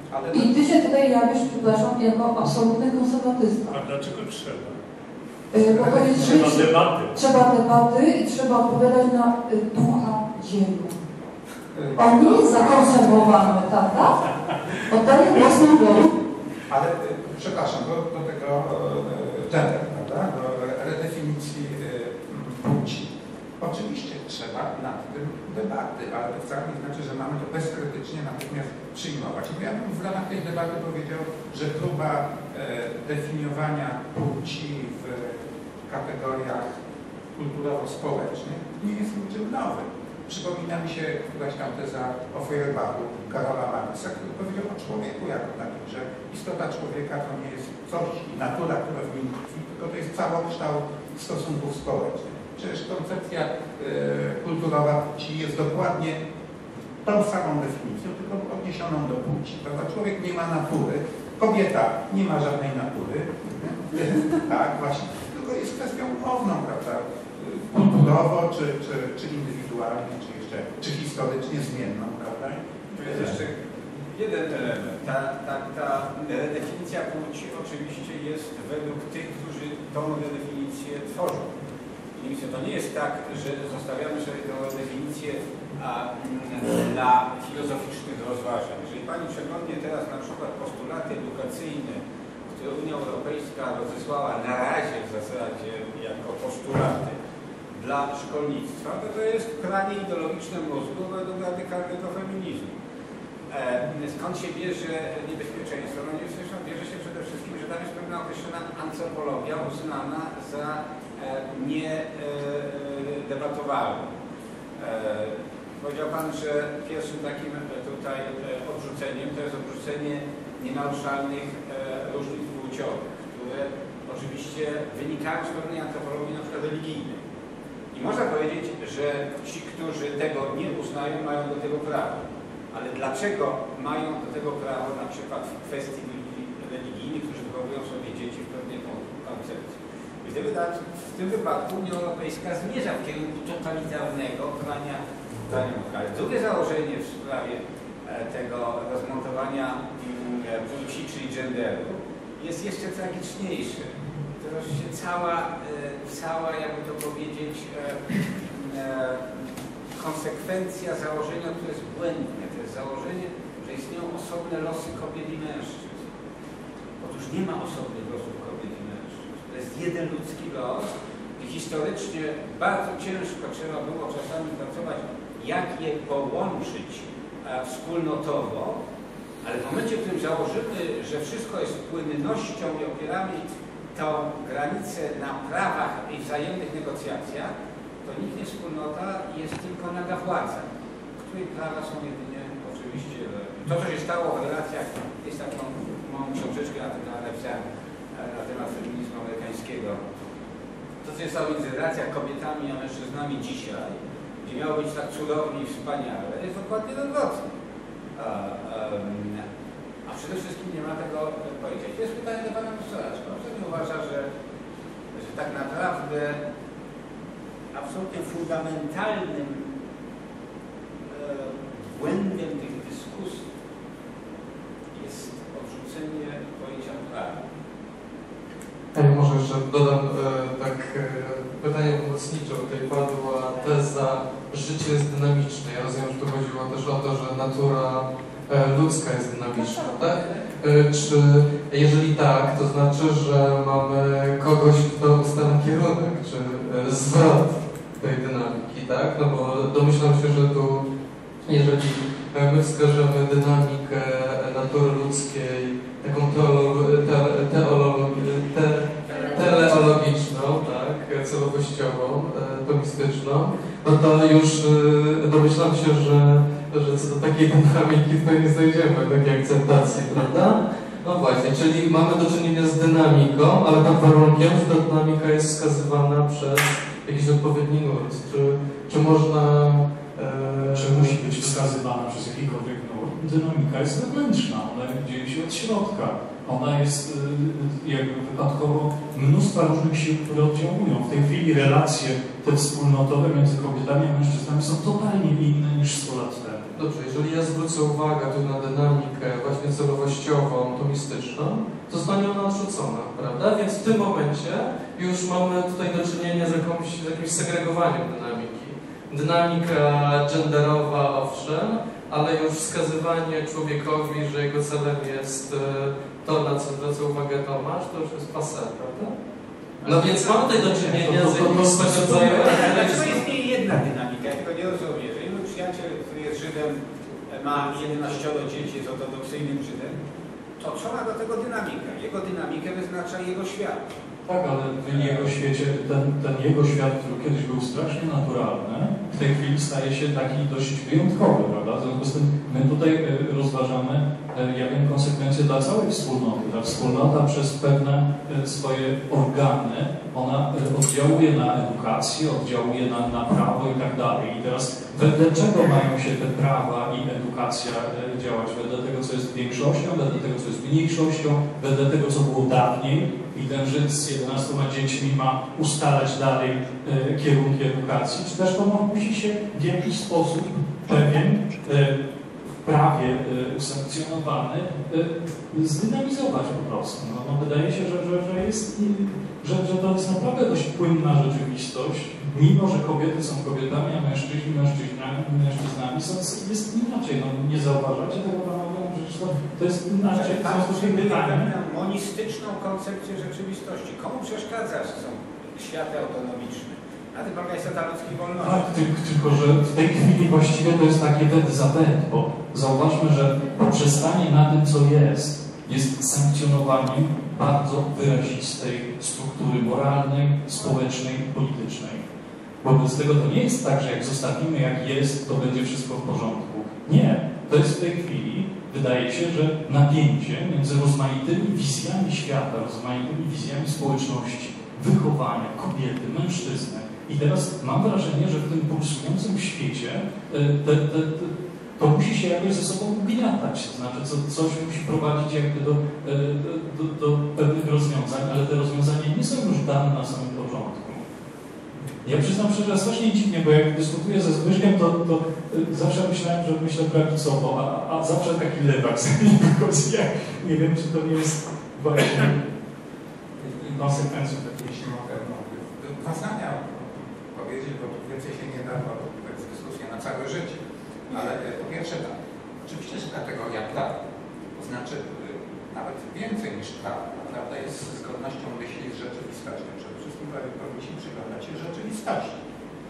Ale I ty się tutaj jawisz, przepraszam, jako absolutny konserwatysta. A dlaczego trzeba? Bo powiedzieć, że Trzeba debaty. trzeba debaty i trzeba odpowiadać na ducha dziejów. On nie jest zakonserwowany, prawda? Oddaję głos Małgorzacie. Ale przepraszam, do tego gender, prawda? Do redefinicji płci. Oczywiście trzeba nad tym debaty, ale to wcale nie znaczy, że mamy to bezkrytycznie natychmiast przyjmować. Bo ja bym w ramach tej debaty powiedział, że próba definiowania płci w kategoriach kulturowo-społecznych nie jest niczym nowym. Przypomina mi się któraś tam teza o Feuerbachu, Karola Marksa, który powiedział o człowieku jako takim, że istota człowieka to nie jest coś i natura, która w nim tkwi, tylko to jest całokształt stosunków społecznych. Przecież koncepcja kulturowa płci jest dokładnie tą samą definicją, tylko odniesioną do płci. Prawda? Człowiek nie ma natury, kobieta nie ma żadnej natury, tak właśnie, tylko jest kwestią umowną, prawda? Kulturowo, czy indywidualnie, czy historycznie zmienną, prawda? Tu jest jeszcze jeden element. Ta redefinicja płci oczywiście jest według tych, którzy tą definicję tworzą. To nie jest tak, że zostawiamy sobie tę definicję dla filozoficznych rozważań. Jeżeli Pani przeglądnie teraz na przykład postulaty edukacyjne, które Unia Europejska rozesłała na razie w zasadzie jako postulaty dla szkolnictwa, to jest pranie ideologiczne mózgu według radykalnego feminizmu. Skąd się bierze niebezpieczeństwo? No niebezpieczeństwo bierze się przede wszystkim, że tam jest pewna określona antropologia uznana za niedebatowalną. Powiedział Pan, że pierwszym takim tutaj odrzuceniem to jest odrzucenie nienaruszalnych różnic płciowych, które oczywiście wynikają z pewnej antropologii na przykład religijnej. I można powiedzieć, że ci, którzy tego nie uznają, mają do tego prawo. Ale dlaczego mają do tego prawo na przykład w kwestii religijnych, którzy wychowują sobie dzieci w pewnej koncepcji? W tym wypadku Unia Europejska zmierza w kierunku totalitarnego prania mózgu. Ale drugie założenie w sprawie tego rozmontowania płci, czyli genderu, jest jeszcze tragiczniejsze. To oczywiście cała, jakby to powiedzieć, konsekwencja założenia, które jest błędne. To jest założenie, że istnieją osobne losy kobiet i mężczyzn. Otóż nie ma osobnych losów kobiet i mężczyzn. To jest jeden ludzki los i historycznie bardzo ciężko trzeba było czasami pracować, jak je połączyć wspólnotowo, ale w momencie, w którym założymy, że wszystko jest płynnością i opieramy tą granicę na prawach i wzajemnych negocjacjach, to nikt nie wspólnota, jest tylko naga władza, której prawa są jedynie oczywiście. To, co się stało w relacjach, jest taką małą książeczkę napisałem na temat feminizmu amerykańskiego. To, co się stało między relacjach kobietami a mężczyznami dzisiaj, gdzie miało być tak cudownie i wspaniale, jest dokładnie odwrotnie. A przede wszystkim nie ma tego pojęcia. I to jest pytanie do Pana profesora. Czy Pan nie uważa, że tak naprawdę absolutnie fundamentalnym błędem tych dyskusji jest odrzucenie pojęcia prawa? Ja może jeszcze dodam pytanie pomocnicze. Tutaj padła teza, że życie jest dynamiczne. Ja rozumiem, że tu chodziło też o to, że natura ludzka jest dynamiczna, tak? Czy jeżeli tak, to znaczy, że mamy kogoś, kto ustala kierunek, czy zwrot tej dynamiki, tak? No bo domyślam się, że tu, jeżeli my wskażemy dynamikę natury ludzkiej, taką teleologiczną, tak? Celowościową, tomistyczną, no to już domyślam się, że co do takiej dynamiki to nie znajdziemy takiej akceptacji, prawda? No właśnie, czyli mamy do czynienia z dynamiką, ale tam warunkiem, że ta dynamika jest wskazywana przez jakiś odpowiedni nurt. Czy można... Czy musi być wskazywana przez jakikolwiek nurt? Dynamika jest wewnętrzna, ona dzieje się od środka. Ona jest jakby wypadkowo mnóstwa różnych sił, które oddziałują. W tej chwili relacje te wspólnotowe między kobietami a mężczyznami są totalnie inne niż 100 lat temu. Dobrze, jeżeli ja zwrócę uwagę tu na dynamikę właśnie celowościową, tomistyczną, to zostanie ona odrzucona, prawda? Więc w tym momencie już mamy tutaj do czynienia z jakimś segregowaniem dynamiki. Dynamika genderowa, owszem, ale już wskazywanie człowiekowi, że jego celem jest to, na co zwraca uwagę Tomasz, to już jest passé, prawda? No więc mamy tutaj do czynienia z jakimś rodzaju... Dlaczego istnieje jedna dynamika? Ja tego nie rozumiem. Jeżeli mój przyjaciel, który jest Żydem, ma 11 dzieci, jest ortodoksyjnym Żydem, to co ma do tego dynamika? Jego dynamikę wyznacza jego świat. Tak, ale w jego świecie, ten jego świat, który kiedyś był strasznie naturalny, w tej chwili staje się taki dość wyjątkowy, prawda? W związku z tym my tutaj rozważamy, ja wiem, konsekwencje dla całej wspólnoty. Ta wspólnota przez pewne swoje organy, ona oddziałuje na edukację, oddziałuje na prawo i tak dalej. I teraz wedle czego mają się te prawa i edukacja działać? Wedle tego, co jest większością, wedle tego, co jest mniejszością, wedle tego, co było dawniej. I ten Żyd z 11 dziećmi ma ustalać dalej kierunki edukacji, czy też to musi się w jakiś sposób pewien w prawie usankcjonowany zdynamizować po prostu. No, wydaje się, że to jest naprawdę dość płynna rzeczywistość, mimo że kobiety są kobietami, a mężczyźni mężczyznami, jest inaczej. No, nie zauważacie tego, panowie? Przecież to jest inaczej. Monistyczną koncepcję rzeczywistości. Komu przeszkadza, że są światy autonomiczne? Na tym polega istota ludzkiej wolności. Tak, tylko że w tej chwili właściwie to jest takie wtedy zapęd, bo zauważmy, że poprzestanie na tym, co jest sankcjonowaniem bardzo wyrazistej struktury moralnej, społecznej, politycznej. Wobec tego to nie jest tak, że jak zostawimy jak jest, to będzie wszystko w porządku. Nie. To jest w tej chwili, wydaje się, że napięcie między rozmaitymi wizjami świata, rozmaitymi wizjami społeczności, wychowania, kobiety, mężczyzny. I teraz mam wrażenie, że w tym pulsującym świecie to musi się jakoś ze sobą ugniatać. To znaczy, coś musi prowadzić jakby do pewnych rozwiązań, ale te rozwiązania nie są już dane na samym początku. Ja przyznam szczerze, strasznie dziwnie, bo jak dyskutuję ze Zbyszkiem, to zawsze myślałem, że myślę prawicowo, a zawsze taki lewak z nim wychodzi. Ja nie wiem, czy to nie jest właśnie konsekwencją takiej. Jeśli mogę Kazania powiedzieć, bo więcej się nie da, bo to jest dyskusja na całe życie. Ale po pierwsze tak, oczywiście, że kategoria prawda, to znaczy nawet więcej niż prawda. Prawda jest zgodnością myśli z rzeczywistością. Przede wszystkim powinniśmy przyglądać się rzeczywistości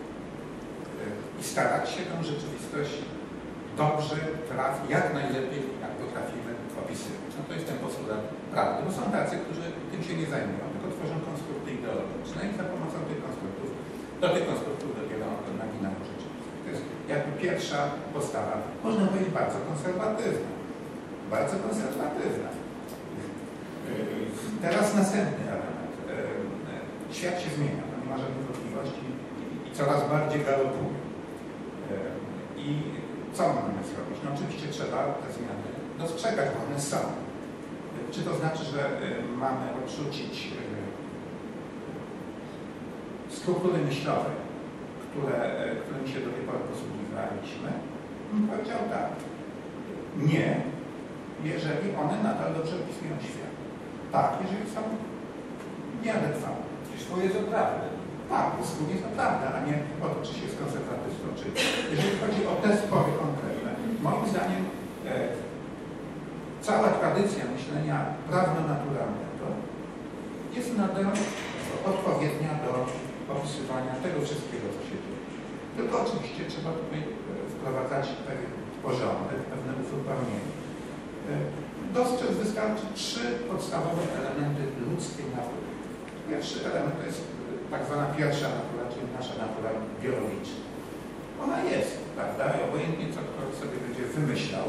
i starać się tę rzeczywistość dobrze, jak najlepiej, jak potrafimy opisywać. No to jest ten postulat prawdy, bo są tacy, którzy tym się nie zajmują, tylko tworzą konstrukty ideologiczne i za pomocą tych konstruktów, do tych konstruktów dopiero naginają rzeczywistość. To jest jakby pierwsza postawa, można powiedzieć bardzo konserwatywna. Bardzo konserwatywna. Teraz następny element. Świat się zmienia, to nie ma żadnych wątpliwości i coraz bardziej galopuje. I co mamy zrobić? No oczywiście trzeba te zmiany dostrzegać, bo one są. Czy to znaczy, że mamy odrzucić struktury myślowe, którymi się do tej pory posługiwaliśmy? Powiedział tak. Nie, jeżeli one nadal dobrze opisują świat. Tak, jeżeli są nieadekwatne. Czyli swój jest prawda. Tak, wspólnie jest to prawda, a nie o to, czy się jest konserwatystą, czy... Jeżeli chodzi o te spory konkretne, moim zdaniem cała tradycja myślenia prawno-naturalnego jest nadal odpowiednia do opisywania tego wszystkiego, co się dzieje. Tylko oczywiście trzeba tutaj wprowadzać pewien porządek, pewne uzupełnienie. Dostrzec wystarczy 3 podstawowe elementy ludzkiej natury. Pierwszy element to jest tak zwana pierwsza natura, czyli nasza natura biologiczna. Ona jest, prawda? I obojętnie co ktoś sobie będzie wymyślał,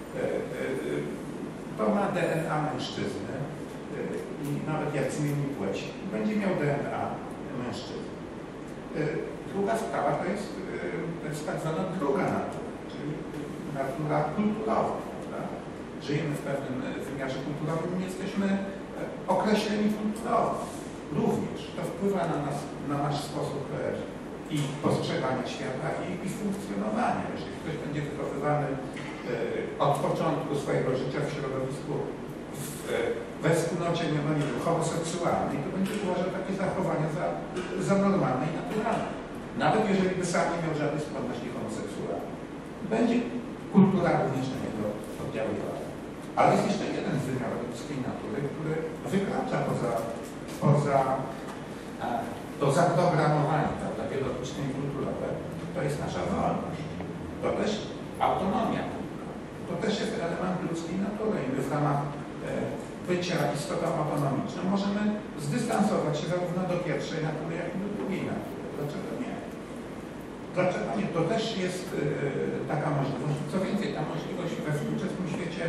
to ma DNA mężczyzny i nawet jak zmieni płeć, będzie miał DNA mężczyzny. Druga sprawa to jest tak zwana druga natura, czyli natura kulturowa. Prawda? Żyjemy w pewnym wymiarze kulturowym i jesteśmy określeni kulturowo. Również to wpływa na nasz sposób i postrzegania świata i funkcjonowania. Jeżeli ktoś będzie wychowywany od początku swojego życia w środowisku, we wspólnocie, nie wiem, homoseksualnej, to będzie uważał takie zachowania za normalne i naturalne. Nawet jeżeli by sam nie miał żadnej skłonności homoseksualnej. Będzie kultura również na niego oddziaływała. Ale jest jeszcze jeden wymiar ludzkiej natury, który wykracza poza to zaprogramowanie, prawda, biologiczne i kulturowe. To jest nasza wolność. To też autonomia. To też jest element ludzkiej natury i my w ramach bycia istotą autonomiczną możemy zdystansować się zarówno do pierwszej natury, jak i do drugiej natury. Dlaczego nie? Dlaczego nie? To też jest taka możliwość. Co więcej, ta możliwość we współczesnym świecie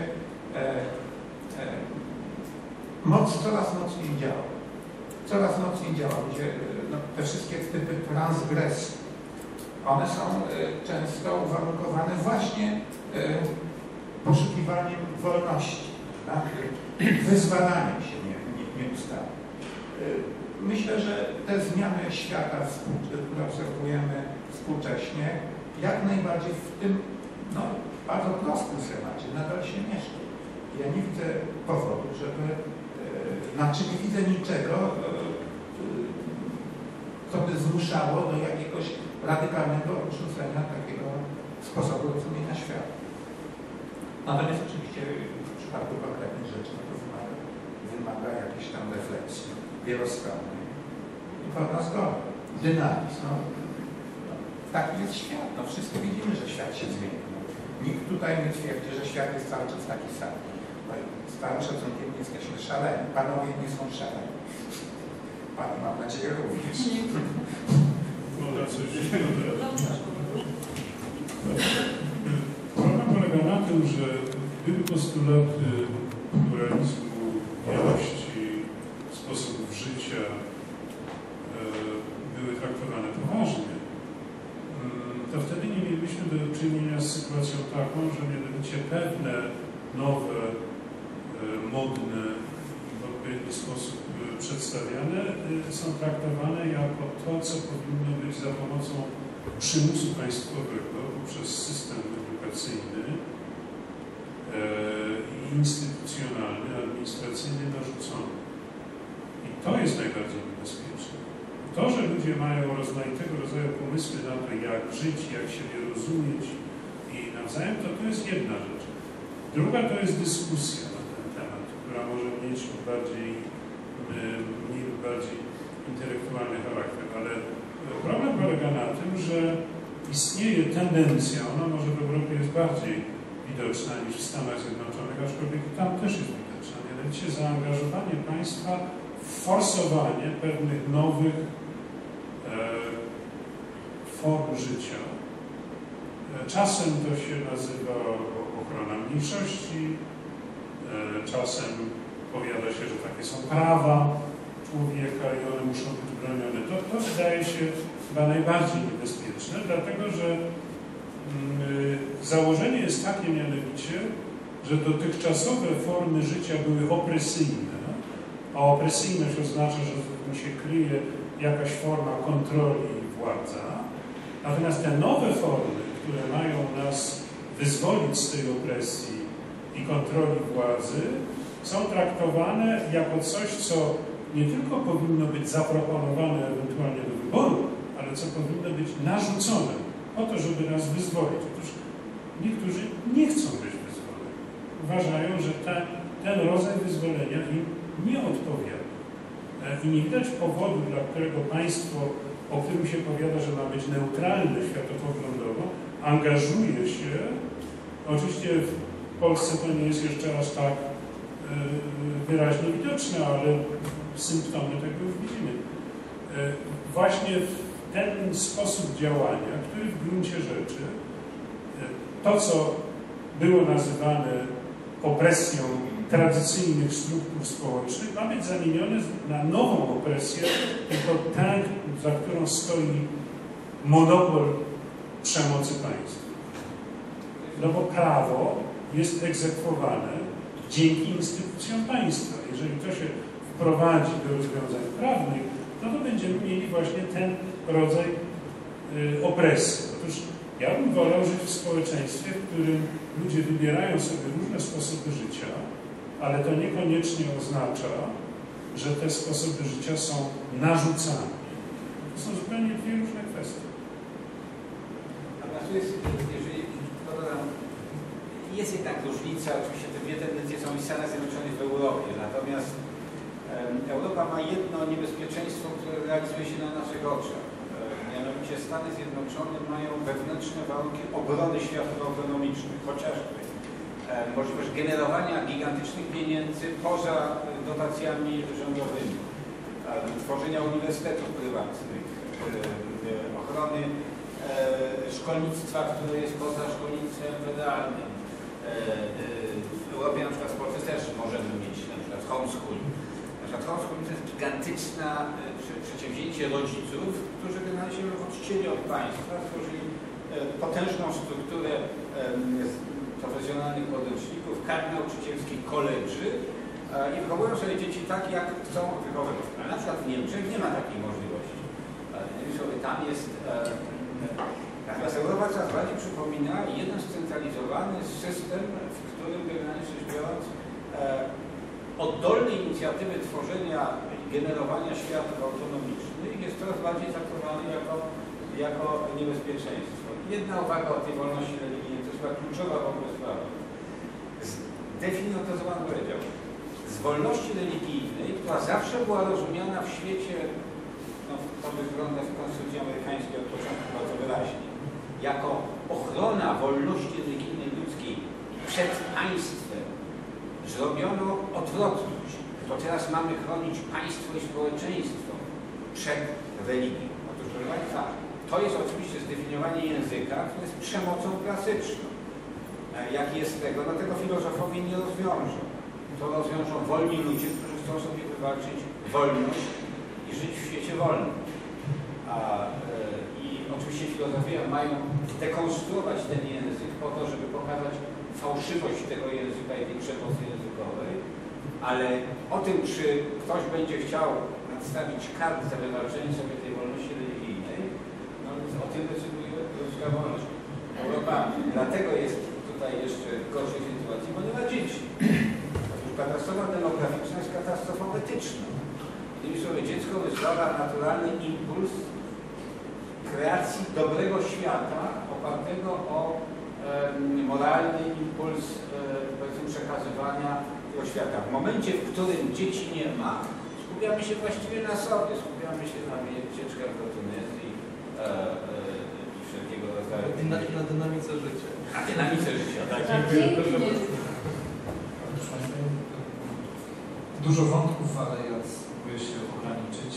coraz mocniej działa. Coraz mocniej działa, gdzie te wszystkie typy transgresji, one są często uwarunkowane właśnie poszukiwaniem wolności, tak? Wyzwalaniem się nieustannie. Myślę, że te zmiany świata, które obserwujemy współcześnie, jak najbardziej w tym bardzo prostym schemacie nadal się mieszczą. Ja nie widzę powodu, żeby, nie widzę niczego, co by zmuszało do jakiegoś radykalnego odrzucenia takiego sposobu rozumienia świata. Natomiast oczywiście w przypadku konkretnych rzeczy to wymaga jakiejś tam refleksji wielostronnej i pełna zgoda, dynamizm. Taki jest świat. Wszyscy widzimy, że świat się zmienia. Nikt tutaj nie twierdzi, że świat jest cały czas taki sam. Z całym szacunkiem nie jesteśmy szaleni. Panowie nie są szaleni. Pani, mam nadzieję, również. Można coś Problem polega na tym, że gdyby postulaty pluralizmu, wielości sposobów życia były traktowane poważnie, to wtedy nie mielibyśmy do czynienia z sytuacją taką, że mianowicie pewne nowe, modne i w odpowiedni sposób przedstawiane są traktowane jako to, co powinno być za pomocą przymusu państwowego poprzez system edukacyjny i instytucjonalny, administracyjny narzucony. I to jest najbardziej niebezpieczne. To, że ludzie mają rozmaitego rodzaju pomysły na to, jak żyć, jak siebie rozumieć i nawzajem, to jest jedna rzecz. Druga to jest dyskusja na ten temat, która może mieć mniej lub bardziej intelektualny charakter, ale problem polega na tym, że istnieje tendencja, ona może w Europie jest bardziej widoczna niż w Stanach Zjednoczonych, aczkolwiek tam też jest widoczna, mianowicie zaangażowanie państwa w forsowanie pewnych nowych form życia. Czasem to się nazywa ochrona mniejszości, czasem powiada się, że takie są prawa człowieka i one muszą być bronione. To wydaje się chyba najbardziej niebezpieczne, dlatego że założenie jest takie mianowicie, że dotychczasowe formy życia były opresyjne, a opresyjność oznacza, że w tym się kryje jakaś forma kontroli i władza. Natomiast te nowe formy, które mają nas wyzwolić z tej opresji i kontroli władzy, są traktowane jako coś, co nie tylko powinno być zaproponowane ewentualnie do wyboru, ale co powinno być narzucone po to, żeby nas wyzwolić. Otóż niektórzy nie chcą być wyzwoleni. Uważają, że ten rodzaj wyzwolenia im nie odpowiada. I nie widać powodu, dla którego państwo, o którym się powiada, że ma być neutralne światopoglądowo, angażuje się. Oczywiście w Polsce to nie jest jeszcze aż tak wyraźnie widoczne, ale symptomy tego już widzimy. Właśnie w ten sposób działania, który w gruncie rzeczy to, co było nazywane opresją tradycyjnych struktur społecznych, ma być zamienione na nową opresję, tylko tę, za którą stoi monopol przemocy państwa. No bo prawo jest egzekwowane dzięki instytucjom państwa. Jeżeli to się wprowadzi do rozwiązań prawnych, no to będziemy mieli właśnie ten rodzaj opresji. Otóż ja bym wolał żyć w społeczeństwie, w którym ludzie wybierają sobie różne sposoby życia, ale to niekoniecznie oznacza, że te sposoby życia są narzucane. To są zupełnie dwie różne kwestie. Natomiast tu jest, jeżeli dodam, jest jednak różnica, oczywiście te dwie tendencje są w Stanach Zjednoczonych w Europie, natomiast Europa ma jedno niebezpieczeństwo, które realizuje się na naszych oczach. Mianowicie Stany Zjednoczone mają wewnętrzne warunki obrony światów autonomicznych, chociażby możliwość generowania gigantycznych pieniędzy poza dotacjami rządowymi, tworzenia uniwersytetów prywatnych, ochrony szkolnictwa, które jest poza szkolnictwem federalnym. W Europie na przykład w Polsce też możemy mieć na przykład homeschooling. Na przykład homeschooling to jest gigantyczne przedsięwzięcie rodziców, którzy generalnie się odcięli od państwa, stworzyli potężną strukturę profesjonalnych podręczników, kadr nauczycielskich, koledży i wychowują sobie dzieci tak, jak chcą wychowywać. Ale na przykład w Niemczech nie ma takiej możliwości. Tam jest... Natomiast Europa coraz bardziej przypomina jeden scentralizowany system, w którym generalnie rzecz biorąc oddolne inicjatywy tworzenia i generowania światów autonomicznych jest coraz bardziej traktowany jako niebezpieczeństwo. Jedna uwaga o tej wolności religijnej, to jest chyba kluczowa w ogóle sprawa. Zdefiniotyzowano, powiedział, z wolności religijnej, która zawsze była rozumiana w świecie, no, to wygląda w Konstytucji amerykańskiej od początku bardzo wyraźnie, jako ochrona wolności religijnej ludzkiej przed państwem, zrobiono odwrotność. To teraz mamy chronić państwo i społeczeństwo przed religią. Otóż, proszę Państwa, to jest oczywiście zdefiniowanie języka, które jest przemocą klasyczną. Jak jest tego, no tego filozofowie nie rozwiążą. To rozwiążą wolni ludzie, którzy chcą sobie wywalczyć wolność i żyć w świecie wolnym. I oczywiście filozofia mają dekonstruować ten język po to, żeby pokazać fałszywość tego języka i tej przemocy językowej, ale o tym, czy ktoś będzie chciał nadstawić kart za wywalczenie sobie tej wolności religijnej, no o tym decyduje ludzka wolność. Europa dlatego jest tutaj jeszcze w gorszej sytuacji, bo nie ma dzieci. Otóż katastrofa demograficzna jest katastrofą etyczną. Innymi słowy, dziecko wyzwala naturalny impuls kreacji dobrego świata opartego o moralny impuls powiedzmy przekazywania tego świata. W momencie, w którym dzieci nie ma, skupiamy się właściwie na sobie, skupiamy się na wycieczkach do Tunezji i wszelkiego rodzaju... Na dynamice życia. Na dynamice życia, tak. Dużo wątków, ale ja spróbuję się ograniczyć.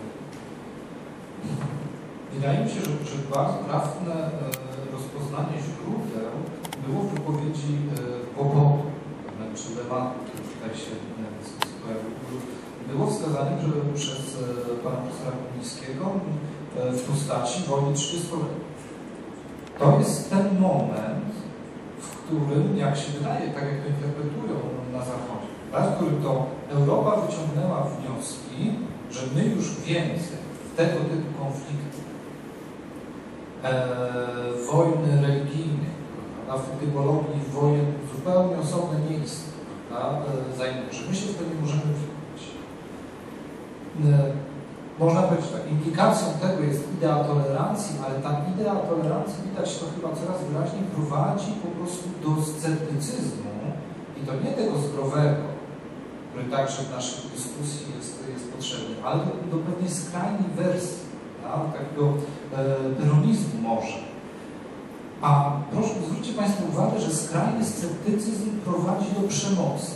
Wydaje mi się, że bardzo trafne rozpoznanie źródeł było w wypowiedzi Kłopotu, czy Lewatu, który tutaj się w dyskusji pojawił. Było wskazane przez pana profesora Kulińskiego w postaci wojny 30-letniej. To jest ten moment, w którym, jak się wydaje, tak jak to interpretują na Zachodzie, w którym to Europa wyciągnęła wnioski, że my już więcej w tego typu konflikty, wojny religijnych, w typologii wojen zupełnie osobne miejsce zajmuje, że my się w to nie możemy wniknąć. Można powiedzieć tak, implikacją tego jest idea tolerancji, ale ta idea tolerancji, widać to chyba coraz wyraźniej, prowadzi po prostu do sceptycyzmu i to nie tego zdrowego, który także w naszej dyskusji jest potrzebny, ale do pewnej skrajnej wersji, takiego peronizmu może. A proszę, zwróćcie Państwo uwagę, że skrajny sceptycyzm prowadzi do przemocy.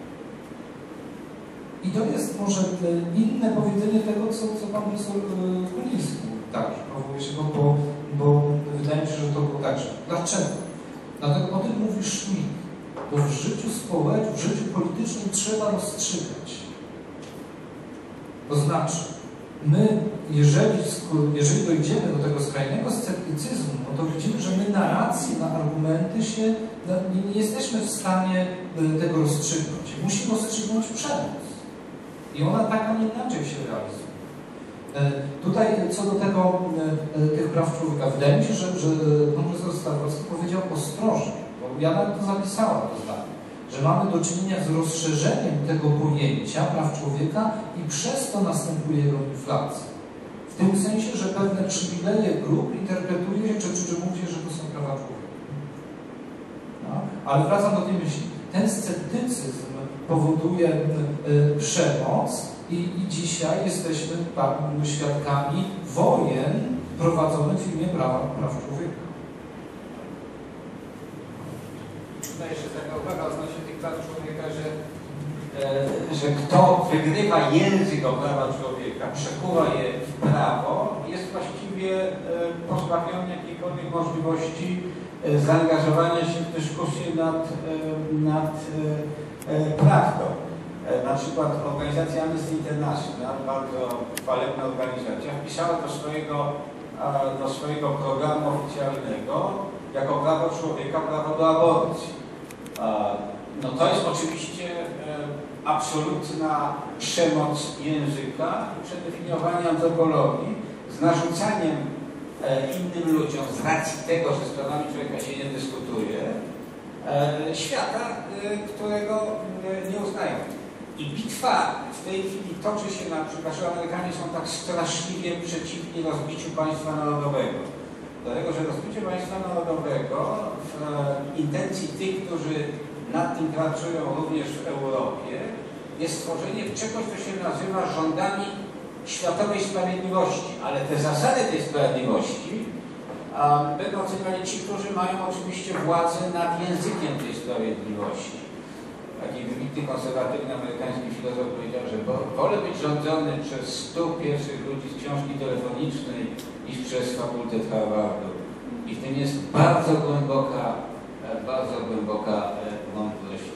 I to jest może inne powiedzenie tego, co pan profesor Kuliński także powołuje się, bo wydaje mi się, że to było także. Dlaczego? Dlatego o tym mówi Schmitt, bo w życiu społecznym, w życiu politycznym trzeba rozstrzygać. To znaczy, my, jeżeli dojdziemy do tego skrajnego sceptycyzmu, no to widzimy, że my na rację, na argumenty nie jesteśmy w stanie tego rozstrzygnąć. Musimy rozstrzygnąć przemoc. I ona tak, a nie inaczej się realizuje. Tutaj co do tego, tych praw człowieka, wydaje mi się, że pan profesor Starkowski powiedział ostrożnie, bo ja nawet to zapisałam to zdanie, że mamy do czynienia z rozszerzeniem tego pojęcia praw człowieka i przez to następuje jego inflacja. W tym sensie, że pewne przywileje grup interpretuje się, czy mówi się, że to są prawa człowieka. No? Ale wracam do tej myśli. Ten sceptycyzm powoduje przemoc i dzisiaj jesteśmy świadkami wojen prowadzonych w imię praw człowieka. No jeszcze taka uwaga odnośnie tych praw człowieka, że kto wygrywa język o prawa człowieka, przekuwa je w prawo, jest właściwie pozbawiony jakiejkolwiek możliwości zaangażowania się w dyskusję nad prawdą. Na przykład organizacja Amnesty International, bardzo chwalebna organizacja, wpisała do swojego programu oficjalnego jako prawo człowieka prawo do aborcji. No to jest oczywiście absolutna przemoc języka i przedefiniowanie antropologii z narzucaniem innym ludziom z racji tego, że sprawami człowieka się nie dyskutuje, świata, którego nie uznają. I bitwa w tej chwili toczy się na przykład, że Amerykanie są tak straszliwie przeciwni rozbiciu państwa narodowego. Dlatego, że rozbicie państwa narodowego w intencji tych, którzy nad tym pracują również w Europie, jest stworzenie czegoś, co się nazywa rządami światowej sprawiedliwości. Ale te zasady tej sprawiedliwości będą oceniali ci, którzy mają oczywiście władzę nad językiem tej sprawiedliwości. Taki wybitny konserwatywny amerykański filozof powiedział, że wolę być rządzony przez 100 pierwszych ludzi z książki telefonicznej niż przez fakultet Harvardu. I w tym jest bardzo głęboka mądrość.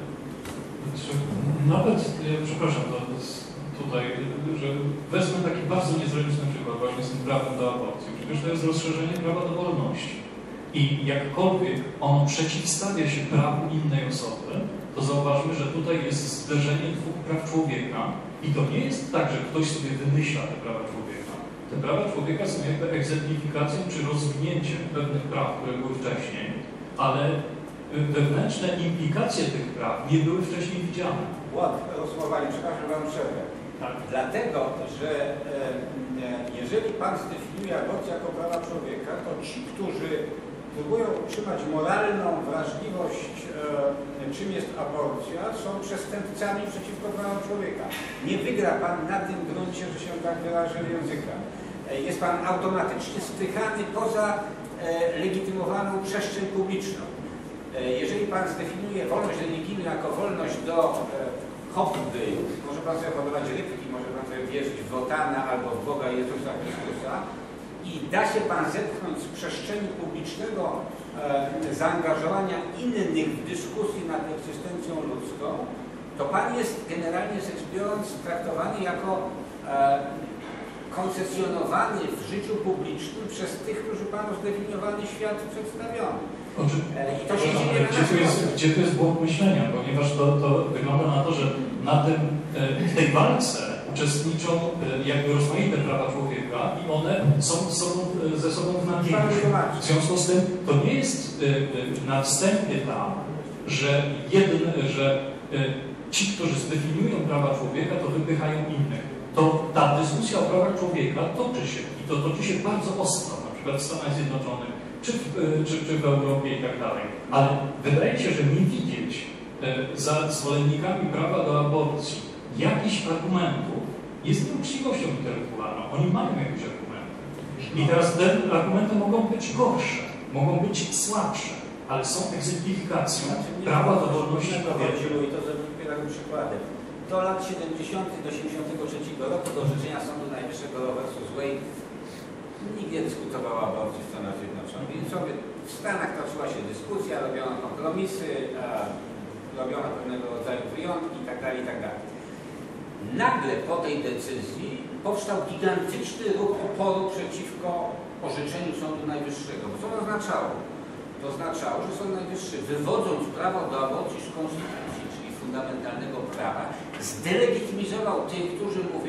Nawet, przepraszam, tutaj, że wezmę taki bardzo niezręczny przykład właśnie z tym prawem do aborcji. Przecież to jest rozszerzenie prawa do wolności. I jakkolwiek ono przeciwstawia się prawu innej osoby, to zauważmy, że tutaj jest zderzenie dwóch praw człowieka i to nie jest tak, że ktoś sobie wymyśla te prawa człowieka. Te prawa człowieka są jakby egzemplifikacją czy rozwinięciem pewnych praw, które były wcześniej, ale wewnętrzne implikacje tych praw nie były wcześniej widziane. Ładne rozumowanie, przepraszam, wam przerwę. Tak. Dlatego, że jeżeli Pan zdefiniuje aborcję jako prawa człowieka, to ci, którzy próbują utrzymać moralną wrażliwość, czym jest aborcja, są przestępcami przeciwko prawom człowieka. Nie wygra Pan na tym gruncie, że się tak wyrażę języka. Jest Pan automatycznie spychany poza legitymowaną przestrzeń publiczną. Jeżeli Pan zdefiniuje wolność religijną jako wolność do hobby, może Pan sobie hodować rybki, może Pan sobie wierzyć w Wotana albo w Boga Jezusa Chrystusa i da się Pan zepchnąć z przestrzeni publicznego zaangażowania innych w dyskusji nad egzystencją ludzką, to Pan jest generalnie rzecz biorąc traktowany jako koncesjonowany w życiu publicznym przez tych, którzy Panu zdefiniowany świat przedstawiono. I to się dzieje gdzie tu jest błąd myślenia, ponieważ to wygląda na to, że w tej walce uczestniczą jakby rozmaite prawa człowieka i one są ze sobą w napięciu. W związku z tym to nie jest na wstępie tak, że ci, którzy zdefiniują prawa człowieka, to wypychają innych. To ta dyskusja o prawach człowieka toczy się i to toczy się bardzo ostro, na przykład w Stanach Zjednoczonych, czy w Europie i tak dalej. Ale wydaje się, że nie widzieć za zwolennikami prawa do aborcji jakichś argumentów jest nieuczciwością intelektualną. Oni mają jakieś argumenty. I teraz te argumenty mogą być gorsze, mogą być słabsze, ale są egzemplifikacją prawa do wolności kobiety. I to zrobimy takim przykładem. Do lat 70. do 73 roku do orzeczenia Sądu Najwyższego versus Wade nikt nie dyskutował o aborcji w Stanach Zjednoczonych. Więc w Stanach toczyła się dyskusja, robiono kompromisy, robiono pewnego rodzaju wyjątki itd. Nagle po tej decyzji powstał gigantyczny ruch oporu przeciwko orzeczeniu Sądu Najwyższego. Bo co to oznaczało? To oznaczało, że Sąd Najwyższy, wywodząc prawo do aborcji z konstytucji, czyli fundamentalnego prawa, zdelegitymizował tych, którzy mówią,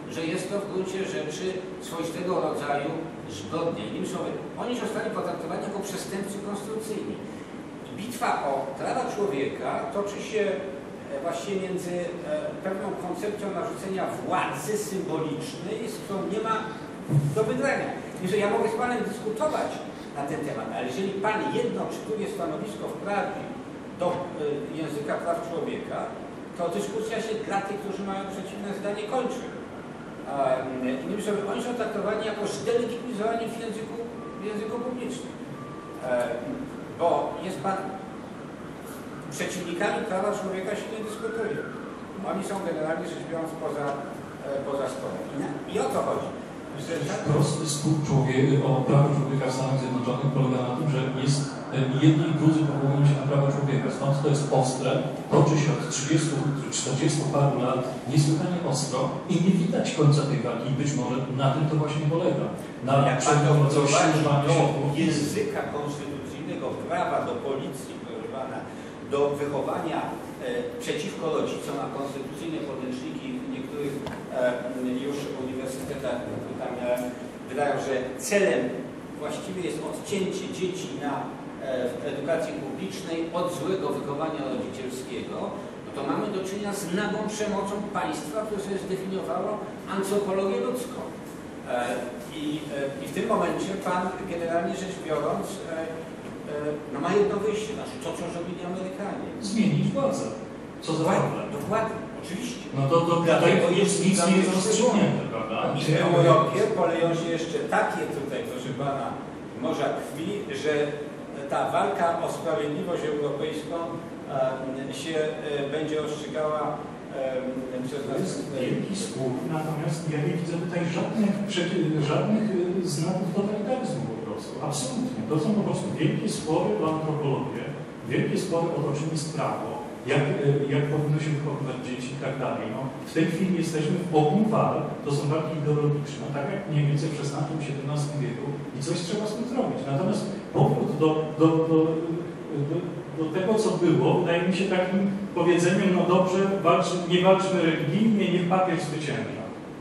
że jest to w gruncie rzeczy swoistego rodzaju zbrodnia. Innymi słowy, oni zostali potraktowani jako przestępcy konstytucyjni. Bitwa o prawa człowieka toczy się właściwie między pewną koncepcją narzucenia władzy symbolicznej, z którą nie ma do wygrania. Jeżeli ja mogę z Panem dyskutować na ten temat, ale jeżeli Pan jedno czy drugie stanowisko wprawi do języka praw człowieka, to dyskusja się dla tych, którzy mają przeciwne zdanie, kończy. Innymi słowy, oni są traktowani jako zdelegitymizowani w języku publicznym. Bo jest Pan przeciwnikami prawa człowieka się nie dyskutuje. Oni są generalnie rzecz biorąc poza stołem. I o to chodzi. Prosty spór o prawa człowieka w Stanach Zjednoczonych polega na tym, że jest jedni i drudzy powołują się na prawa człowieka. Stąd to jest ostre, toczy się od 30-40 paru lat niesłychanie ostro i nie widać końca tej walki. Być może na tym to właśnie polega. Jak Pan doprowadzi do języka konstytucyjnego, prawa do policji, proszę Pana, do wychowania przeciwko rodzicom, a konstytucyjne podręczniki w niektórych już uniwersytetach tam wydają, że celem właściwie jest odcięcie dzieci w edukacji publicznej od złego wychowania rodzicielskiego, no to mamy do czynienia z nagłą przemocą państwa, które sobie zdefiniowało antropologię ludzką. I w tym momencie Pan, generalnie rzecz biorąc, no ma jedno wyjście, znaczy to, co zrobili Amerykanie. Zmienić władzę. Co za problem? Dokładnie, oczywiście. No to dlatego nic nie jest rozstrzygnięte, prawda? I w Europie poleją się jeszcze takie tutaj, proszę Pana, morza krwi, że ta walka o sprawiedliwość europejską się będzie rozstrzygała przez nas. To jest wielki spór, natomiast ja nie widzę tutaj żadnych znaków totalitaryzmu po prostu. Absolutnie. To są po prostu wielkie spory o antropologię, wielkie spory o to, czym jest prawo, jak powinno się wychowywać dzieci i tak dalej. No, w tej chwili jesteśmy w ogniu walk, to są walki ideologiczne, tak jak mniej więcej w XVI-XVII wieku i coś trzeba z tym zrobić. Natomiast powrót do tego, co było, wydaje mi się takim powiedzeniem, no dobrze, nie walczmy religijnie, niech papier zwycięża.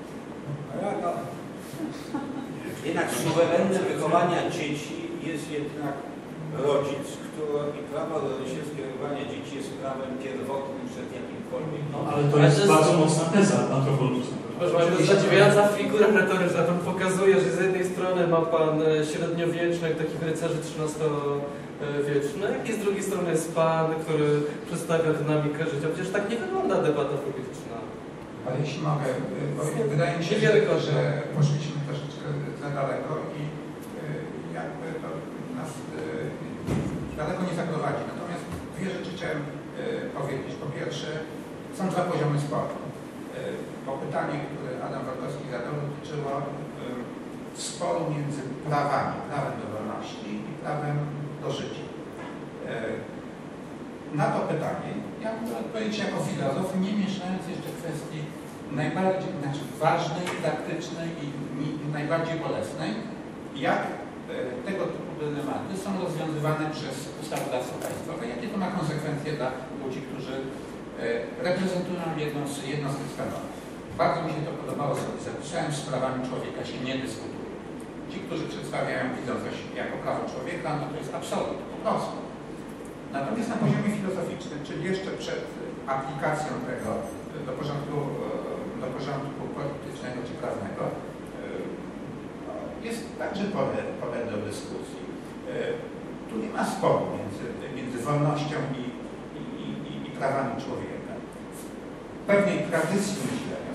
Jednak suwerenne wychowania dzieci jest jednak rodzic, i prawo rodzicielskie wychowania dzieci jest prawem pierwotnym przed jakimkolwiek. No, ale to jest bardzo mocna teza antropologiczna. Proszę Pana, to jest zadziwiająca figura retoryczna. Pan pokazuje, że z jednej strony ma Pan średniowiecznych, takich rycerzy XIII-wiecznych i z drugiej strony jest Pan, który przedstawia dynamikę życia. Przecież tak nie wygląda debata polityczna. Ale jeśli mogę, bo wydaje mi się, że poszliśmy troszeczkę za daleko i jakby to nas daleko nie zaprowadzi. Natomiast dwie rzeczy chciałem powiedzieć. Po pierwsze, są dwa poziomy sporu. Bo pytanie, które Adam Wartowski zadał, dotyczyło sporu między prawami, prawem do wolności i prawem do życia. Na to pytanie ja mogę odpowiedzieć jako filozof, nie mieszając jeszcze kwestii najbardziej ważnej, praktycznej i najbardziej bolesnej, jak tego typu dylematy są rozwiązywane przez ustawodawstwo państwowe, jakie to ma konsekwencje dla ludzi, którzy reprezentują jedną z tych stanowisk. Bardzo mi się to podobało, sobie zapisałem, z prawami człowieka się nie dyskutuje. Ci, którzy przedstawiają, widzą coś jako prawo człowieka, no to jest absolut, po prostu. Natomiast na poziomie filozoficznym, czyli jeszcze przed aplikacją tego do porządku politycznego czy prawnego, jest także pole do dyskusji. Tu nie ma sporu między wolnością i prawami człowieka. W pewnej tradycji myślenia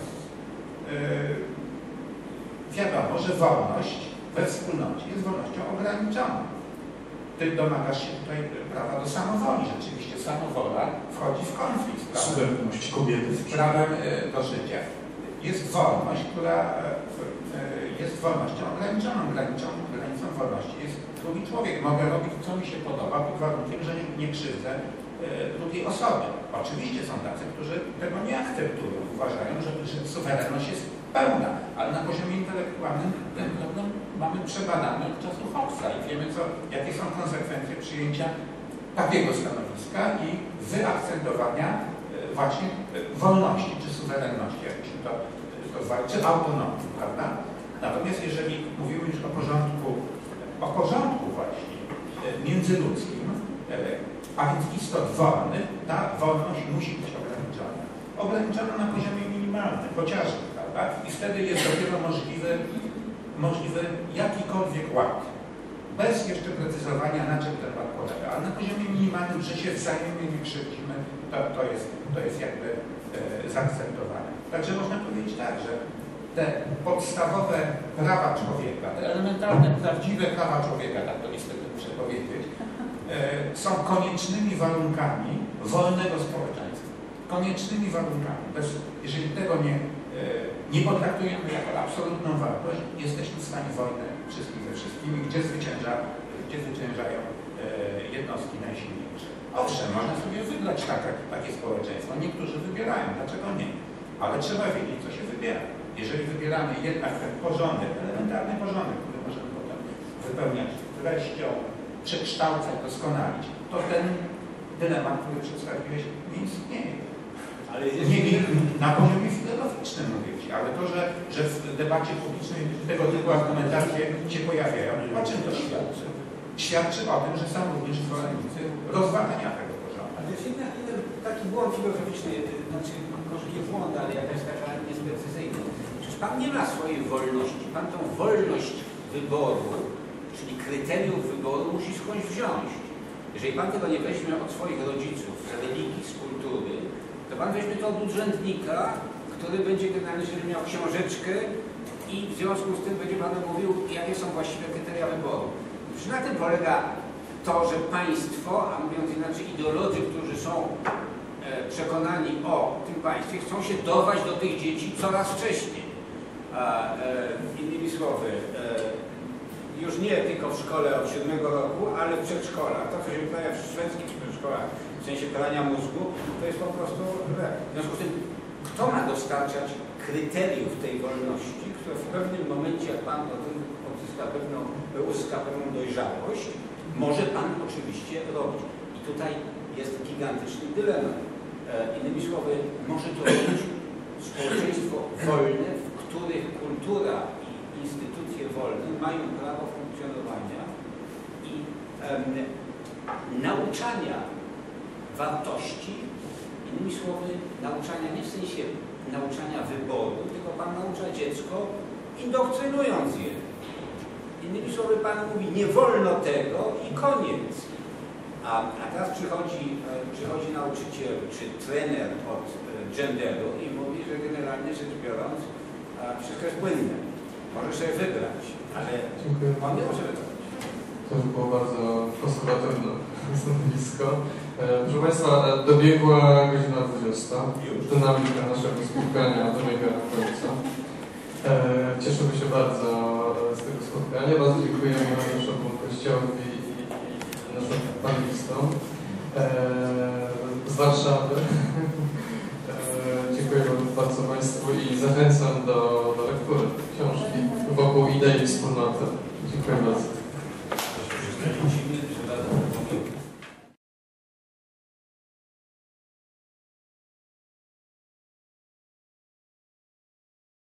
wiadomo, że wolność we wspólnocie jest wolnością ograniczoną. Ty domagasz się tutaj prawa do samowoli. Rzeczywiście samowola wchodzi w konflikt z prawem do życia. Jest wolność, która jest wolnością ograniczoną. Granicą wolności jest drugi człowiek. Mogę robić, co mi się podoba, pod warunkiem, że nie krzywdzę drugiej osoby. Oczywiście są tacy, którzy tego nie akceptują. Uważają, że suwerenność jest pełna, ale na poziomie intelektualnym ten problem mamy przebadany od czasu Hobbesa i wiemy, jakie są konsekwencje przyjęcia takiego stanowiska i wyakcentowania właśnie wolności czy suwerenności, jakbyśmy to czy autonomii, prawda? Natomiast jeżeli mówimy już o porządku właśnie międzyludzkim, a więc istot wolnych, ta wolność musi być ograniczona. Ograniczona na poziomie minimalnym, chociażby, prawda? I wtedy jest dopiero możliwy jakikolwiek ład. Bez jeszcze precyzowania, na czym ten ład polega. Ale na poziomie minimalnym, że się wzajemnie nie krzywdzimy, to jest jakby zaakceptowane. Także można powiedzieć tak, że te podstawowe prawa człowieka, te elementarne, prawdziwe prawa człowieka, tak to niestety muszę powiedzieć, są koniecznymi warunkami wolnego społeczeństwa. Koniecznymi warunkami. Jeżeli tego nie potraktujemy jako absolutną wartość, jesteśmy w stanie wojny wszystkich ze wszystkimi, gdzie zwyciężają jednostki najsilniejsze. Owszem, można sobie wybrać takie społeczeństwo. Niektórzy wybierają, dlaczego nie? Ale trzeba wiedzieć, co się wybiera. Jeżeli wybieramy jednak ten porządek, elementarny porządek, który możemy potem wypełniać treścią, przekształcać, doskonalić, to ten dylemat, który przedstawiłeś, nie istnieje. Ale nie na poziomie filozoficznym mówię Ci, ale to, że w debacie publicznej tego typu argumentacje się pojawiają, o czym to świadczy? Świadczy o tym, że są również zwolennicy rozwalania tego porządku. Ale jest jeden taki błąd filozoficzny, znaczy może nie błąd, ale jakaś taka niesprecyzyjna. Przecież Pan nie ma swojej wolności. Pan tą wolność wyboru, czyli kryterium wyboru musi skądś wziąć. Jeżeli Pan tego nie weźmie od swoich rodziców, z religii, z kultury, to Pan weźmie to od urzędnika, który będzie generalnie miał książeczkę i w związku z tym będzie Panu mówił, jakie są właściwe kryteria wyboru. Przecież na tym polega to, że państwo, a mówiąc inaczej ideolodzy, którzy są przekonani o tym państwie, chcą się dorwać do tych dzieci coraz wcześniej. Innymi słowy, już nie tylko w szkole od 7 roku, ale w przedszkolach. To, co się wyprawia w szwedzkich przedszkolach, w sensie prania mózgu, to jest po prostu... W związku z tym, kto ma dostarczać kryteriów tej wolności, które w pewnym momencie, jak Pan uzyska pewną dojrzałość, może Pan oczywiście robić. I tutaj jest gigantyczny dylemat. Innymi słowy, może to być społeczeństwo wolne, w których kultura i instytucje wolne mają prawo funkcjonowania i nauczania wartości, innymi słowy, nauczania nie w sensie nauczania wyboru, tylko Pan naucza dziecko, indoktrynując je. Innymi słowy, Pan mówi, nie wolno tego i koniec. A teraz przychodzi nauczyciel czy trener od genderu i mówi, że generalnie rzecz biorąc wszystko jest płynne. Może sobie wybrać, ale on nie może wybrać. To już było bardzo konserwatywne stanowisko. Proszę Państwa, dobiegła godzina 20. Dynamika naszego spotkania dobiega końca. Cieszymy się bardzo z tego spotkania. Bardzo dziękujemy naszemu gościowi i naszym panelistom z Warszawy. Dziękuję bardzo Państwu i zachęcam do lektury książki wokół idei wspólnoty. Dziękuję bardzo.